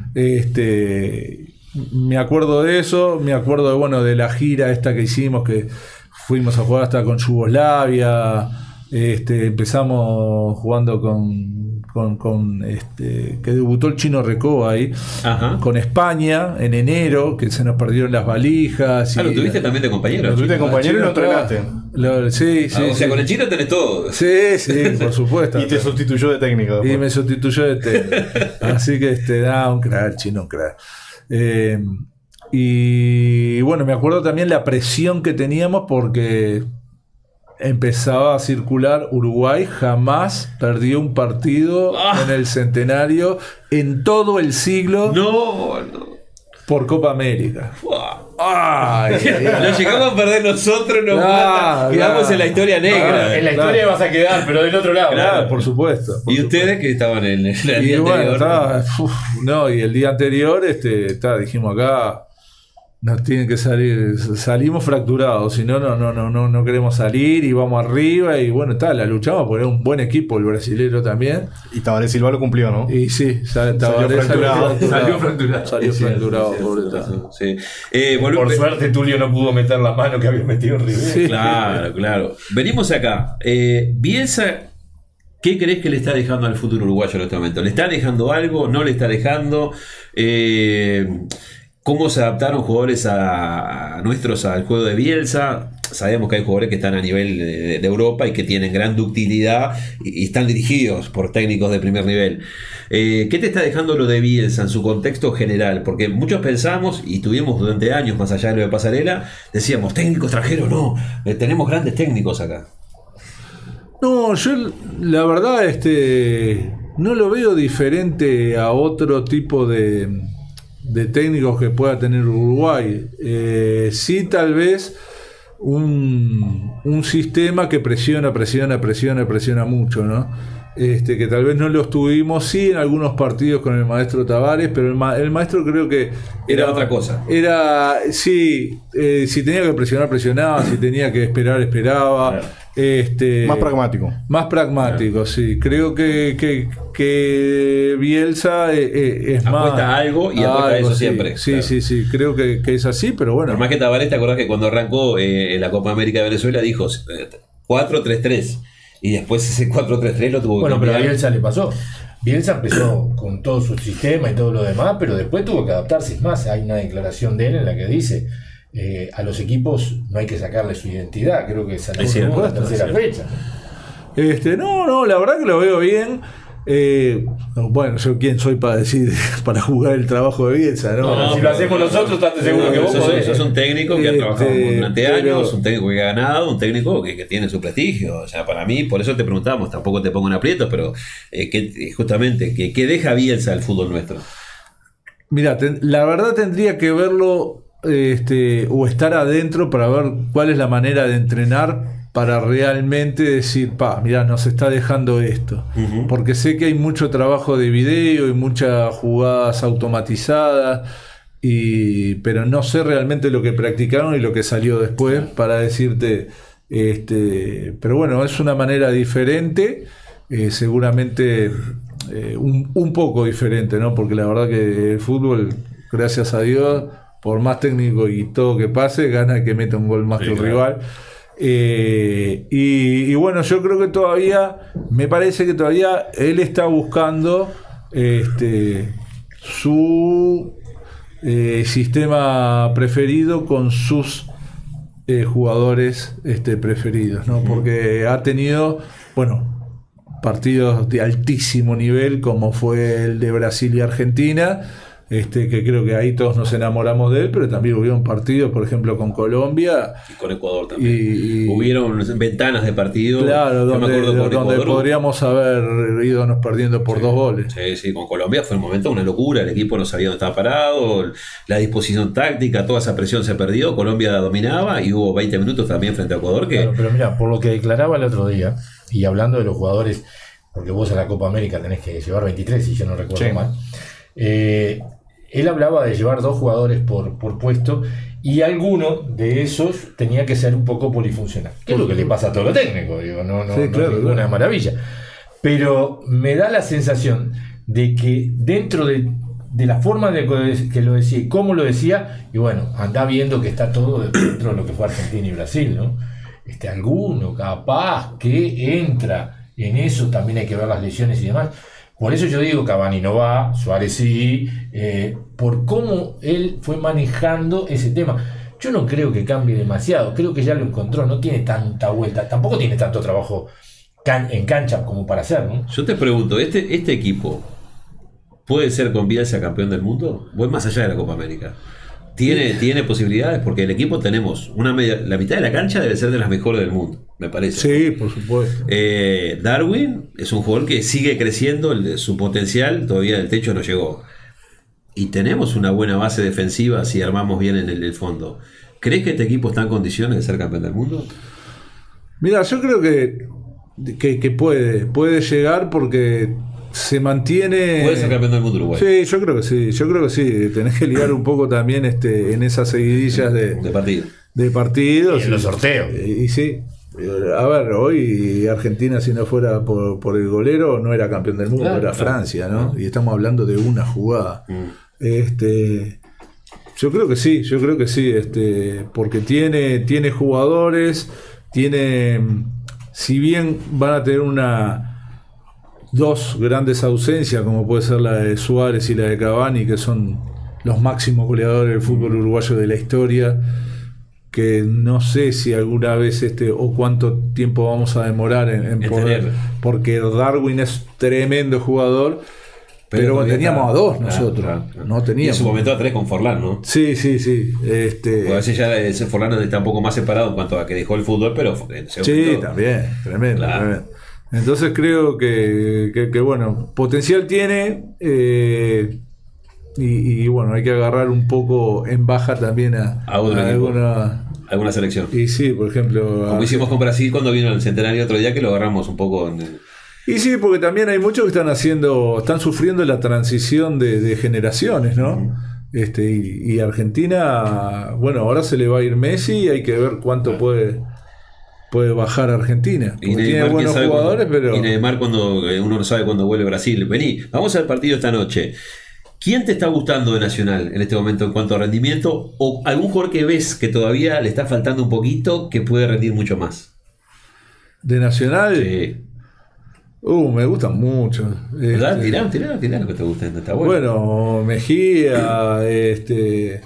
Este, me acuerdo de eso, me acuerdo de, bueno, de la gira esta que hicimos, que fuimos a jugar hasta con Yugoslavia, este, empezamos jugando con, con, con este, que debutó el Chino Recoba ahí, Ajá. con España en enero, que se nos perdieron las valijas. Ah, y- lo tuviste también de compañero. Lo tuviste de chico. compañero y lo Chino, entrenaste. lo- sí, sí. Ah, o sea, sí. con el chino tenés todo. Sí, sí, por supuesto. Y te sustituyó de técnico. Y después. me sustituyó de técnico. Así que este, da un crack, chino, un crack. Eh, y bueno, me acuerdo también la presión que teníamos porque empezaba a circular Uruguay, jamás perdió un partido Ah. en el centenario en todo el siglo No, no. por Copa América. Fuah. Ay, ay, ay. Lo llegamos a perder nosotros, nos Ah, mata. Quedamos ah. en la historia negra. Ah, En la Claro. historia vas a quedar, pero del otro lado. Claro, por supuesto. por Y ustedes que estaban en el, el Y día bueno, anterior. estaba, uf, no, y el día anterior, este, está, dijimos acá, nos tienen que salir, salimos fracturados, si no, no, no, no, no, no queremos salir y vamos arriba, y bueno, está, la luchamos porque era un buen equipo el brasilero también. Y Tabaré Silva lo cumplió, ¿no? Y sí, sal- Tabaré fracturado. Salió fracturado. Salió Es cierto, fracturado, es cierto, pobre es Tabaré. cierto, sí. Eh, volve- Por suerte Tulio no pudo meter la mano que había metido en River. Sí. Claro, claro. Venimos acá. Eh, Bielsa, ¿qué crees que le está dejando al fútbol uruguayo en este momento? ¿Le está dejando algo? ¿No le está dejando? Eh, ¿Cómo se adaptaron jugadores a, a nuestros al juego de Bielsa? Sabemos que hay jugadores que están a nivel de, de Europa y que tienen gran ductilidad y, y están dirigidos por técnicos de primer nivel. Eh, ¿Qué te está dejando lo de Bielsa en su contexto general? Porque muchos pensamos, y tuvimos durante años, más allá de lo de Pasarela, decíamos, técnico extranjero, no, eh, tenemos grandes técnicos acá. No, yo la verdad este no lo veo diferente a otro tipo de, de técnicos que pueda tener Uruguay. Eh, sí, tal vez un, un sistema que presiona, presiona, presiona, presiona mucho, ¿no? Este, que tal vez no lo tuvimos, sí, en algunos partidos con el maestro Tavares, pero el, ma- el maestro creo que Era otra cosa. Era, sí, eh, si tenía que presionar, presionaba, si tenía que esperar, esperaba. Claro. Este, Más pragmático. Más pragmático, sí. Creo que, que, que Bielsa eh, eh, es más. Apuesta a algo y apuesta a eso sí. siempre, Sí, claro. sí, sí. Creo que, que es así, pero bueno. Por más que Tavares, te acordás que cuando arrancó eh, la Copa América de Venezuela dijo eh, cuatro tres tres y después ese cuatro tres tres lo tuvo que Bueno, pero a cambiar. Bielsa le pasó. Bielsa empezó con todo su sistema y todo lo demás, pero después tuvo que adaptarse. Es más, hay una declaración de él en la que dice eh, a los equipos no hay que sacarle su identidad. Creo que es a la Es cierto, segunda, es tercera cierto. fecha. Este, no, no, la verdad que lo veo bien. Eh, bueno, yo quién soy para decir, para jugar el trabajo de Bielsa, ¿no? No, si lo hacemos nosotros, estás seguro que vos sos, podés. sos un técnico que Este, ha trabajado durante pero- años, un técnico que ha ganado, un técnico que, que tiene su prestigio. O sea, para mí, por eso te preguntamos, tampoco te pongo en aprietos, pero eh, que, justamente, que, que deja Bielsa el fútbol nuestro. Mira, ten- la verdad tendría que verlo este, o estar adentro para ver cuál es la manera de entrenar para realmente decir, pa, mira, nos está dejando esto. Ujú. Porque sé que hay mucho trabajo de video y muchas jugadas automatizadas, y, pero no sé realmente lo que practicaron y lo que salió después para decirte, este, pero bueno, es una manera diferente, eh, seguramente eh, un, un poco diferente, ¿no? Porque la verdad que el fútbol, gracias a Dios, por más técnico y todo que pase, gana el que mete un gol más Sí, que el claro. rival. Eh, y, y bueno, yo creo que todavía, me parece que todavía él está buscando este, su eh, sistema preferido con sus eh, jugadores este, preferidos, ¿no? Porque ha tenido, bueno, partidos de altísimo nivel como fue el de Brasil y Argentina, este, que creo que ahí todos nos enamoramos de él, pero también hubieron partidos, por ejemplo, con Colombia. Y con Ecuador también. Y- y- Hubieron ventanas de partido. Claro, Yo me donde, acuerdo con donde Ecuador. podríamos haber ido nos perdiendo por Sí. dos goles. Sí, sí, con Colombia fue un momento una locura, el equipo no sabía dónde estaba parado, la disposición táctica, toda esa presión se perdió, Colombia dominaba y hubo veinte minutos también frente a Ecuador que... Claro, pero mira, por lo que declaraba el otro día, y hablando de los jugadores, porque vos a la Copa América tenés que llevar veintitrés, si yo no recuerdo Sí. mal, eh, él hablaba de llevar dos jugadores por, por puesto, y alguno de esos tenía que ser un poco polifuncional, que es lo que le pasa a todo lo técnico, digo, no, no, Sí, no claro, es ninguna claro. maravilla. Pero me da la sensación de que dentro de, de la forma de que lo decía y cómo lo decía, y bueno, anda viendo que está todo dentro de lo que fue Argentina y Brasil, ¿no? Este, alguno capaz que entra en eso, también hay que ver las lesiones y demás. Por eso yo digo, Cavani no va, Suárez sí, eh, por cómo él fue manejando ese tema. Yo no creo que cambie demasiado, creo que ya lo encontró, no tiene tanta vuelta, tampoco tiene tanto trabajo can- en cancha como para hacer, ¿no? Yo te pregunto, ¿este, este equipo puede ser con Bielsa campeón del mundo? Voy más allá de la Copa América. ¿Tiene, tiene posibilidades? Porque el equipo tenemos una media, la mitad de la cancha debe ser de las mejores del mundo, me parece. Sí, por supuesto. Eh, Darwin es un jugador que sigue creciendo, el- su potencial todavía el techo no llegó. Y tenemos una buena base defensiva si armamos bien en el, el fondo. ¿Crees que este equipo está en condiciones de ser campeón del mundo? Mira, yo creo que, que, que puede, puede llegar porque se mantiene. Puede ser campeón del mundo Uruguay. Sí, yo creo que sí, yo creo que sí. Tenés que ligar un poco también este, en esas seguidillas de, De partido. de partidos. Y en los sorteos. Y, y sí. A ver, hoy Argentina, si no fuera por, por el golero, no era campeón del mundo, Claro, era claro. Francia, ¿no? Y estamos hablando de una jugada. Mm. Este, yo creo que sí, yo creo que sí, este, porque tiene, tiene jugadores, tiene, si bien van a tener una dos grandes ausencias, como puede ser la de Suárez y la de Cavani, que son los máximos goleadores del fútbol uruguayo de la historia, que no sé si alguna vez este o cuánto tiempo vamos a demorar en, en En poder, tener. porque Darwin es tremendo jugador. Pero, todavía teníamos está- a dos claro, nosotros, claro, claro. no Y en teníamos. su momento a tres con Forlán, ¿no? Sí, sí, sí. Este, Porque a veces ya ese Forlán está un poco más separado en cuanto a que dejó el fútbol, pero en ese sí, momento- también, tremendo, Claro. tremendo. Entonces creo que, que, que, bueno, potencial tiene, eh, y, y, bueno, hay que agarrar un poco en baja también a, A otro a equipo. alguna. alguna selección. Y sí, por ejemplo. Como a- hicimos con Brasil cuando vino el centenario otro día, que lo agarramos un poco en el- Y sí, porque también hay muchos que están haciendo, están sufriendo la transición de, de generaciones, ¿no? Este, y, y Argentina, bueno, ahora se le va a ir Messi y hay que ver cuánto puede, puede bajar Argentina. Porque Y tiene Neymar, buenos quién sabe jugadores, cuándo- pero. y Neymar cuando eh, uno no sabe cuándo vuelve Brasil. Vení, vamos al partido esta noche. ¿Quién te está gustando de Nacional en este momento en cuanto a rendimiento? ¿O algún jugador que ves que todavía le está faltando un poquito que puede rendir mucho más? De Nacional, Sí. uh, me gustan mucho. ¿Verdad? Este, Tirá, tirá, tirá lo que te gusta. Está bueno. bueno, Mejía, este,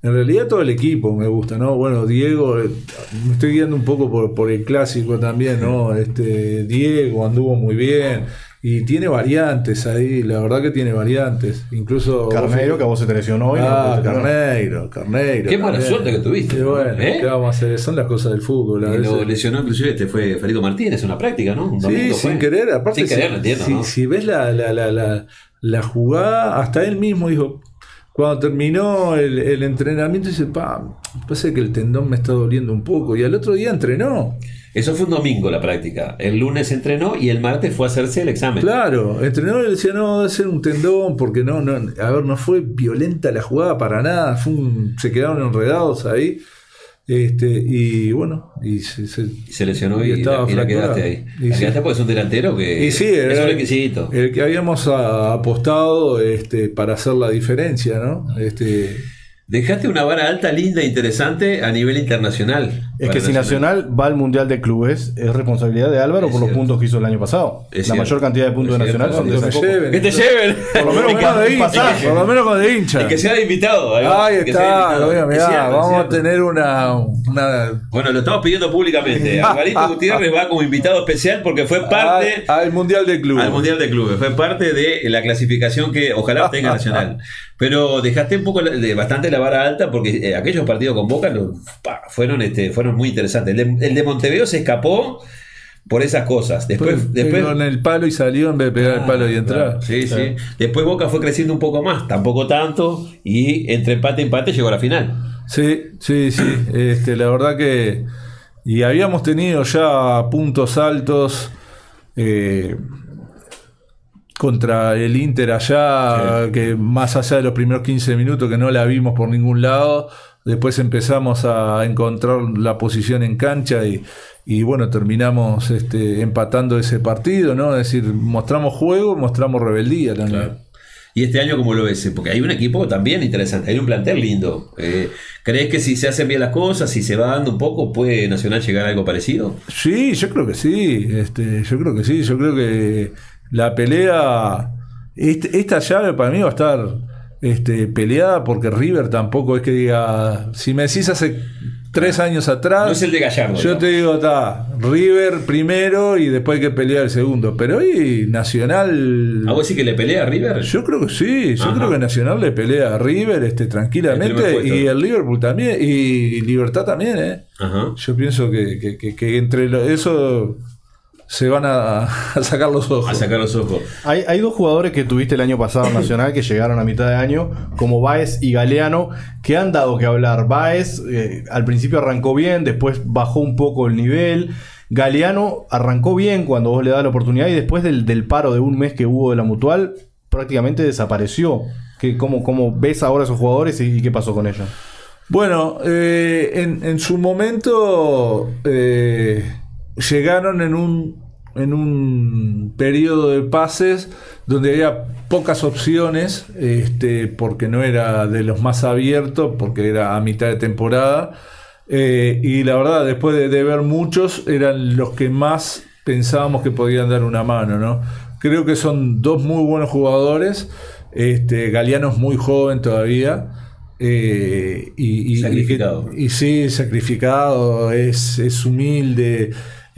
En realidad todo el equipo me gusta, ¿no? Bueno, Diego, eh, me estoy guiando un poco por, por el clásico también, ¿no? Este, Diego anduvo muy bien y tiene variantes ahí, la verdad que tiene variantes. Incluso Carneiro, que a vos se te lesionó hoy. Ah, no Carneiro, Carneiro. Qué mala Carneiro. suerte que tuviste. Y bueno, ¿eh? ¿qué vamos a hacer? Son las cosas del fútbol. A Y lo veces. lesionó inclusive este fue Federico Martínez, una práctica, ¿no? Un Sí, domingo sin fue. querer, aparte Sin querer, si, entiendo, si, ¿no? si ves la, la, la, la, la jugada, hasta él mismo dijo, cuando terminó el, el entrenamiento, dice, pa, parece que el tendón me está doliendo un poco, y al otro día entrenó. Eso fue un domingo la práctica. El lunes entrenó y el martes fue a hacerse el examen. Claro, entrenó y decía, no, debe ser un tendón, porque no, no, a ver, no fue violenta la jugada para nada, fue un, se quedaron enredados ahí. Este, y bueno, y se, se, Y se lesionó y, y estaba la, y la quedaste fracturado. ahí. Y La sí. quedaste porque es un delantero que Y sí, es era un requisito. el que habíamos a- apostado este, para hacer la diferencia, ¿no? Este, Dejaste una vara alta, linda, interesante a nivel internacional. Es para que si Nacional va al Mundial de Clubes, es responsabilidad de Álvaro Es por los cierto. puntos que hizo el año pasado. Es la cierto. mayor cantidad de puntos Es de cierto. Nacional son de Cuando esa me copa. lleven. Que te lleven. por lo menos Y con que- de hincha, pasaje. por lo menos con de hincha. Y que sea de invitado. Ahí va. Ahí Que sea de está, invitado. mira, Es mirá, cierto, es vamos a cierto. tener una, una Bueno, lo estamos pidiendo públicamente. Alvarito Gutiérrez va como invitado especial porque fue parte al, al Mundial de Club. al Mundial de Clubes. Fue parte de la clasificación que ojalá tenga Nacional. Pero dejaste un poco la- de, bastante la vara alta porque eh, aquellos partidos con Boca lo- pa, fueron, este, fueron muy interesantes. El de, el de Montevideo se escapó por esas cosas. Después, Pues, después pegó en el palo y salió en vez de pegar el palo y entrar. Claro, sí, sí. Después Boca fue creciendo un poco más, tampoco tanto, y entre empate y empate llegó a la final. Sí, sí, sí. Este, la verdad que. Y habíamos tenido ya puntos altos eh, contra el Inter allá, Sí. que más allá de los primeros quince minutos que no la vimos por ningún lado. Después empezamos a encontrar la posición en cancha y, y bueno, terminamos este, empatando ese partido, ¿no? Es decir, mostramos juego, mostramos rebeldía también. Claro. Y este año, ¿cómo lo ves? Porque hay un equipo también interesante, hay un plantel lindo. Eh, ¿Crees que si se hacen bien las cosas, si se va dando un poco, puede Nacional llegar a algo parecido? Sí, yo creo que sí. Este, yo creo que sí. Yo creo que la pelea. Este, esta llave para mí va a estar este, peleada porque River tampoco es que diga. Si me decís hace tres años atrás. No es el de Gallardo. Yo ¿no? te digo, está River primero y después hay que pelear el segundo. Pero hoy Nacional. ¿A vos sí que le pelea a River? Yo creo que sí, yo Ajá. creo que Nacional le pelea a River este, El tranquilamente primer puesto. y el Liverpool también y Libertad también, ¿eh? Ajá. Yo pienso que, que, que, que entre lo- eso se van a, a sacar los ojos. A sacar los ojos. Hay, hay dos jugadores que tuviste el año pasado en Nacional que llegaron a mitad de año, como Báez y Galeano, que han dado que hablar. Báez eh, al principio arrancó bien, después bajó un poco el nivel. Galeano arrancó bien cuando vos le das la oportunidad y después del, del paro de un mes que hubo de la Mutual, prácticamente desapareció. ¿Qué, cómo, ¿Cómo ves ahora a esos jugadores y, y qué pasó con ellos? Bueno, eh, en, en su momento eh, llegaron en un, en un periodo de pases donde había pocas opciones, este, porque no era de los más abiertos, porque era a mitad de temporada. Eh, y la verdad, después de, de ver muchos, eran los que más pensábamos que podían dar una mano, ¿no? Creo que son dos muy buenos jugadores. Este, Galeano es muy joven todavía. Eh, y, y, Sacrificado. Y, que- y sí, sacrificado, es, es humilde.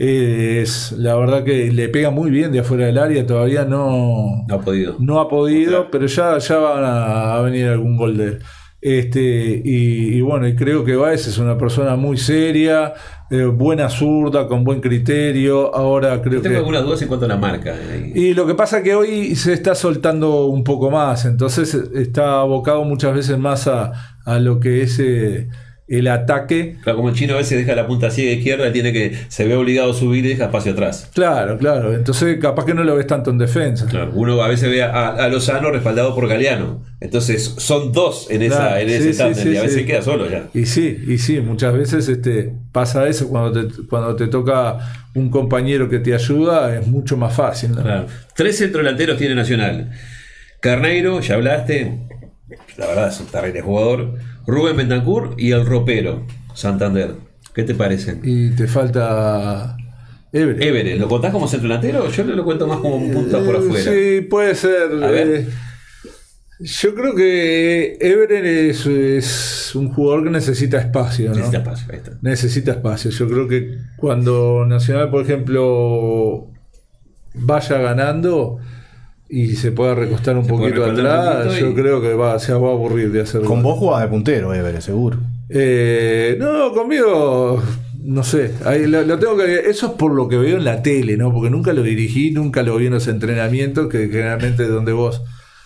Es, la verdad que le pega muy bien de afuera del área. Todavía no, No ha podido. no ha podido, Claro. pero ya, ya van a, a venir algún gol de él. Este, y, y bueno, y creo que Báez es una persona muy seria, eh, buena zurda, con buen criterio. Ahora creo Tengo que. algunas dudas en cuanto a la marca. eh. Y lo que pasa es que hoy se está soltando un poco más, entonces está abocado muchas veces más a, a lo que es eh, el ataque. Claro, como el chino a veces deja la punta ciega izquierda, tiene que se ve obligado a subir y deja espacio atrás. Claro, claro. Entonces capaz que no lo ves tanto en defensa. Claro, uno a veces ve a, a Lozano respaldado por Galeano. Entonces son dos en, esa, Claro, en sí, ese sí, tándem sí, y a veces sí. queda solo ya. Y sí, y sí, muchas veces este, pasa eso cuando te, cuando te toca un compañero que te ayuda, es mucho más fácil, ¿no? Claro. Tres centrodelanteros tiene Nacional. Carneiro, ya hablaste, la verdad es un terrible jugador. Rubén Bentancur y el ropero, Santander. ¿Qué te parecen? Y te falta Everett. Everett, ¿lo contás como centrodelantero? Yo lo cuento más como un punta por Eh, afuera. Sí, puede ser. A ver. eh, Yo creo que Everett es, es un jugador que necesita espacio, ¿no? Necesita espacio, ahí está. Necesita espacio. Yo creo que cuando Nacional, por ejemplo, vaya ganando y se pueda recostar un Se puede poquito recostar un atrás, poquito y- yo creo que va, se va a aburrir de hacer Con gol. vos jugás de puntero, Everett, seguro. Eh, no, conmigo, no sé. Ahí lo, lo tengo que. Eso es por lo que veo en la tele, ¿no? Porque nunca lo dirigí, nunca lo vi en los entrenamientos, que generalmente es donde vos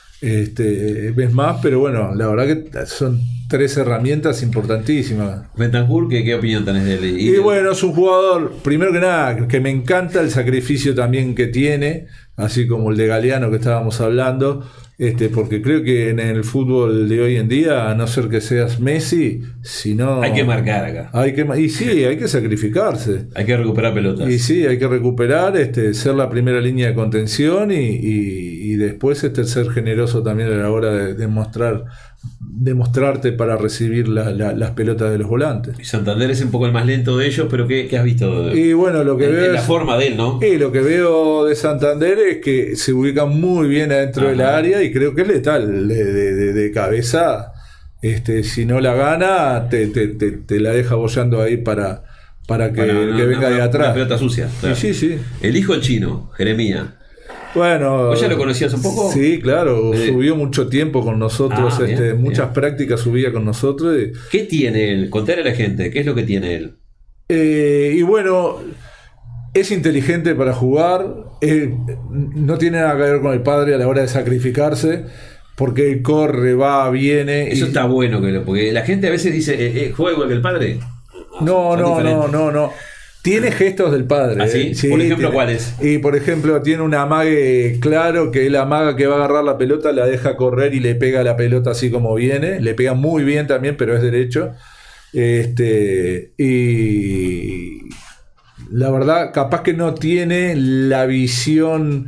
este, ves más. Pero bueno, la verdad que son tres herramientas importantísimas. Bentancur, ¿qué, ¿qué opinión tenés de él? Y bueno, es un jugador, primero que nada, que me encanta el sacrificio también que tiene, así como el de Galeano que estábamos hablando, este, porque creo que en el fútbol de hoy en día, a no ser que seas Messi, si no... Hay que marcar acá. Hay que, y sí, hay que sacrificarse. Hay que recuperar pelotas. Y sí, hay que recuperar, este, ser la primera línea de contención y, y, y después este, ser generoso también a la hora de demostrar, demostrarte para recibir la- la- las pelotas de los volantes. Y Santander es un poco el más lento de ellos, pero ¿qué, qué has visto? De, Y bueno, lo que en- veo en la es- forma de él, ¿no? Y lo que veo de Santander es que se ubica muy bien adentro del Ajá. área y creo que es letal de, de- de- de cabeza. Este, si no la gana, te, te, te, te la deja bollando ahí para, para que, Para una- que venga una- de una atrás. pelota sucia. Claro. Y sí, sí. El hijo del chino, Jeremía. Bueno, ¿Vos ya lo conocías un poco? Sí, claro, Eh. subió mucho tiempo con nosotros, Ah, bien, este, bien. muchas prácticas subía con nosotros. Y, ¿Qué tiene él? Contale a la gente, ¿qué es lo que tiene él? eh, y bueno, es inteligente para jugar, eh, no tiene nada que ver con el padre a la hora de sacrificarse, porque él corre, va, viene. Eso y- está bueno, que lo- porque la gente a veces dice, eh, eh, ¿juega igual que el padre? No, Son no, no, diferentes. no, no. Tiene gestos del padre. ¿Ah, sí? eh. Por ejemplo, tiene- ¿cuáles? Y por ejemplo, tiene un amague claro que él amaga que va a agarrar la pelota, la deja correr y le pega la pelota así como viene. Le pega muy bien también, pero es derecho. Este, y la verdad, capaz que no tiene la visión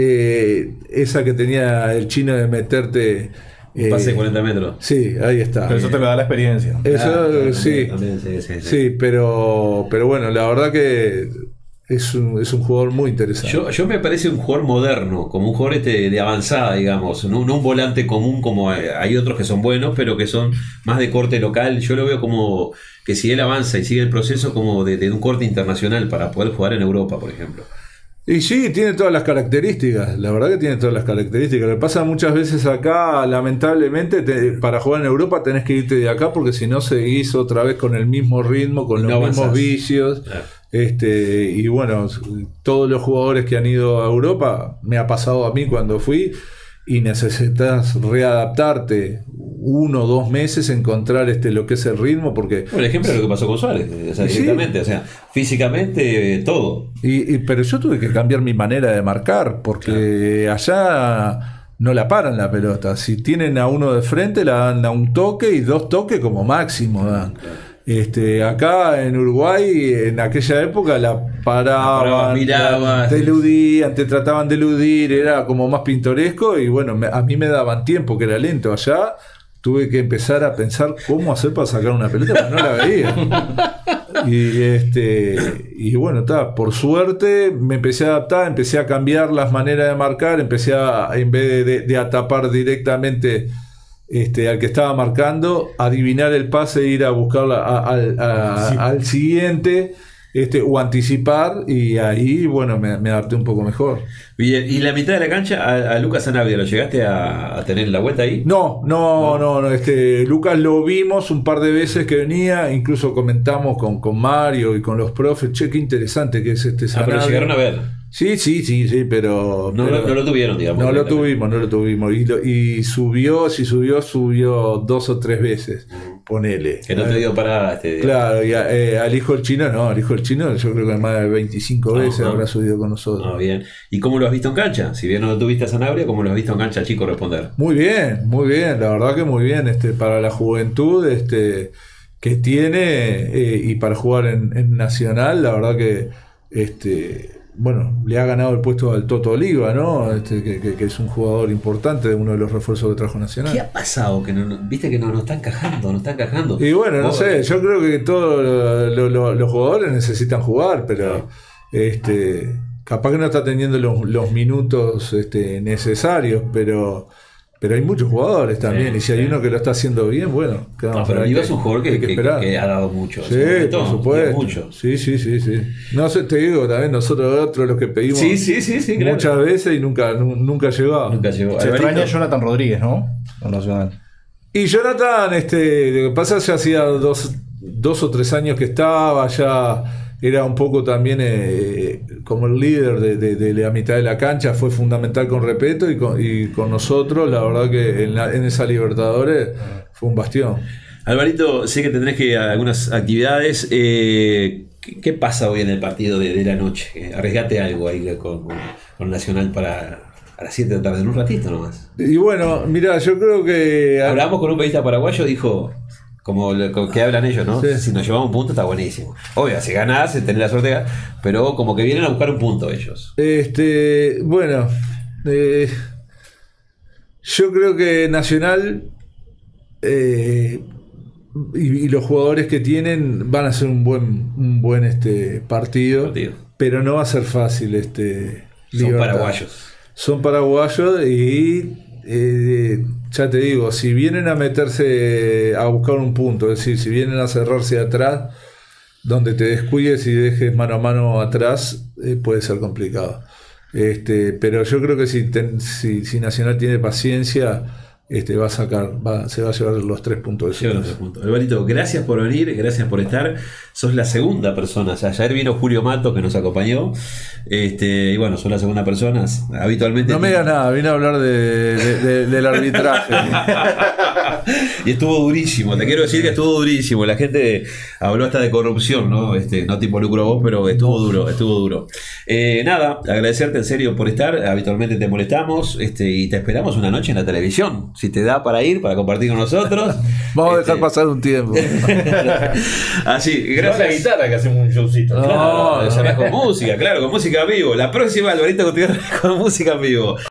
eh, esa que tenía el chino de meterte. eh, Pase de cuarenta metros. Sí, ahí está. Pero eso te lo da la experiencia. Eso Claro, también, sí. también, sí, sí, sí. Sí, pero, pero bueno, la verdad que es un, es un jugador muy interesante. Yo, yo me parece un jugador moderno, como un jugador este de avanzada, digamos, no, no un volante común como hay hay otros que son buenos, pero que son más de corte local. Yo lo veo como que si él avanza y sigue el proceso como de, de un corte internacional para poder jugar en Europa, por ejemplo. Y sí, tiene todas las características, la verdad que tiene todas las características. Lo que pasa muchas veces acá, lamentablemente, te- para jugar en Europa tenés que irte de acá porque si no seguís otra vez con el mismo ritmo, con Y los no mismos avanzás. vicios. Claro. Este, y bueno, todos los jugadores que han ido a Europa, me ha pasado a mí cuando fui, y necesitas readaptarte uno o dos meses, encontrar este lo que es el ritmo, porque Bueno, el ejemplo es lo que pasó con Suárez, o sea, Sí. directamente, o sea, físicamente eh, todo. Y, y- pero yo tuve que cambiar mi manera de marcar, porque allá no la paran la pelota. Si tienen a uno de frente, la dan a un toque y dos toques como máximo dan. Este, acá en Uruguay, en aquella época, la paraban, parabas, mirabas. te eludían, te trataban de eludir, era como más pintoresco y bueno, me- a mí me daban tiempo, que era lento. Allá tuve que empezar a pensar cómo hacer para sacar una pelota, pero no la veía. Y este y bueno, está, por suerte me empecé a adaptar, empecé a cambiar las maneras de marcar, empecé a, en vez de, de, de atapar directamente este, al que estaba marcando, adivinar el pase e ir a buscar a- a- al- a- Sí. al siguiente, este, o anticipar, y ahí bueno me, me adapté un poco mejor. Bien, y la mitad de la cancha a, a Lucas Sanabria, ¿lo llegaste a, a tener en la vuelta ahí? No, no, no, no, este, Lucas lo vimos un par de veces que venía, incluso comentamos con, con Mario y con los profes, che, qué interesante que es este Ah, pero Sanabria. llegaron a ver. Sí, sí, sí, sí, pero... No, pero- lo, no lo tuvieron, digamos. no lo directamente. tuvimos, no lo tuvimos. Y, lo- y subió, si subió, subió dos o tres veces. Ponele. Que no te dio para este. Claro, y a- eh, al hijo del chino, no, al hijo del chino yo creo que más de veinticinco Ah, veces ah. habrá subido con nosotros. Ah, bien. ¿Y cómo lo has visto en cancha? Si bien no lo tuviste a Sanabria, ¿cómo lo has visto en cancha, chico, responder? Muy bien, muy bien, la verdad que muy bien, este, para la juventud este, que tiene eh, y para jugar en, en Nacional, la verdad que este, bueno, le ha ganado el puesto al Toto Oliva, ¿no? Este, que, que- que es un jugador importante, de uno de los refuerzos que trajo Nacional. ¿Qué ha pasado? Que no, no- viste que no, no está encajando, no está encajando. Y bueno, no Vos- sé, yo creo que todos lo- lo- los jugadores necesitan jugar, pero este, capaz que no está teniendo los, los minutos este, necesarios, pero, Pero hay muchos jugadores también, Sí, y si hay sí. uno que lo está haciendo bien, bueno, ¿qué vamos No, a pero hacer? Viva Hay es un jugador que, hay que que- esperar. que ha dado mucho. Sí, En su momento, por dio supuesto. mucho. Sí, sí, sí, sí. No sé, te digo también, nosotros otros los que pedimos Sí, sí, sí, sí, claro. muchas veces y nunca, nu- nunca llegaba. Nunca llegó. Se Alvarito. extraña a Jonathan Rodríguez, ¿no? En Nacional. Y Jonathan, este, lo que pasa es que ya hacía dos, dos o tres años que estaba, ya era un poco también eh, como el líder de, de- de la mitad de la cancha, fue fundamental con Repeto y con, y con nosotros, la verdad que en, la- en esa Libertadores fue un bastión. Alvarito, sé que tendrás que algunas actividades. Eh, ¿qué, qué pasa hoy en el partido de, de la noche? Eh, Arriesgate algo ahí con, con- con Nacional para a las siete de la tarde, en un ratito nomás. Y bueno, mira, yo creo que... Hablamos con un periodista paraguayo, dijo, como lo como que hablan ellos, ¿no? Sí. Si nos llevamos un punto está buenísimo. Obvio, si ganás, tenés la suerte de ganar, pero como que vienen a buscar un punto ellos. Este, bueno, eh, yo creo que Nacional eh, y, y los jugadores que tienen van a hacer un buen, un buen este partido, Partido. pero no va a ser fácil este. Son Libertad. paraguayos. Son paraguayos y eh, ya te digo, si vienen a meterse a buscar un punto, es decir, si vienen a cerrarse atrás, donde te descuides y dejes mano a mano atrás, eh, puede ser complicado. Este, pero yo creo que si, ten- si, si Nacional tiene paciencia, este, va a sacar, va, se va a llevar los tres puntos de su Lleva los tres puntos. Alvarito, gracias por venir, gracias por estar. Sos la segunda persona. O sea, ayer vino Julio Mato que nos acompañó. Este, y bueno, sos la segunda persona. Habitualmente. No me digas nada, vine a hablar de, de- de- del arbitraje. Y estuvo durísimo, te quiero decir que estuvo durísimo. La gente habló hasta de corrupción, ¿no? Este, no te involucro a vos, pero estuvo duro, estuvo duro. Eh, nada, agradecerte en serio por estar. Habitualmente te molestamos, este, y te esperamos una noche en la televisión. Si te da para ir, para compartir con nosotros. Vamos a dejar Este, pasar un tiempo. Así, Gracias. La gracias. guitarra que hacemos un showcito. No, Claro, no. cerrás con música, claro, con música en vivo. La próxima, Alvarito Gutiérrez con música en vivo.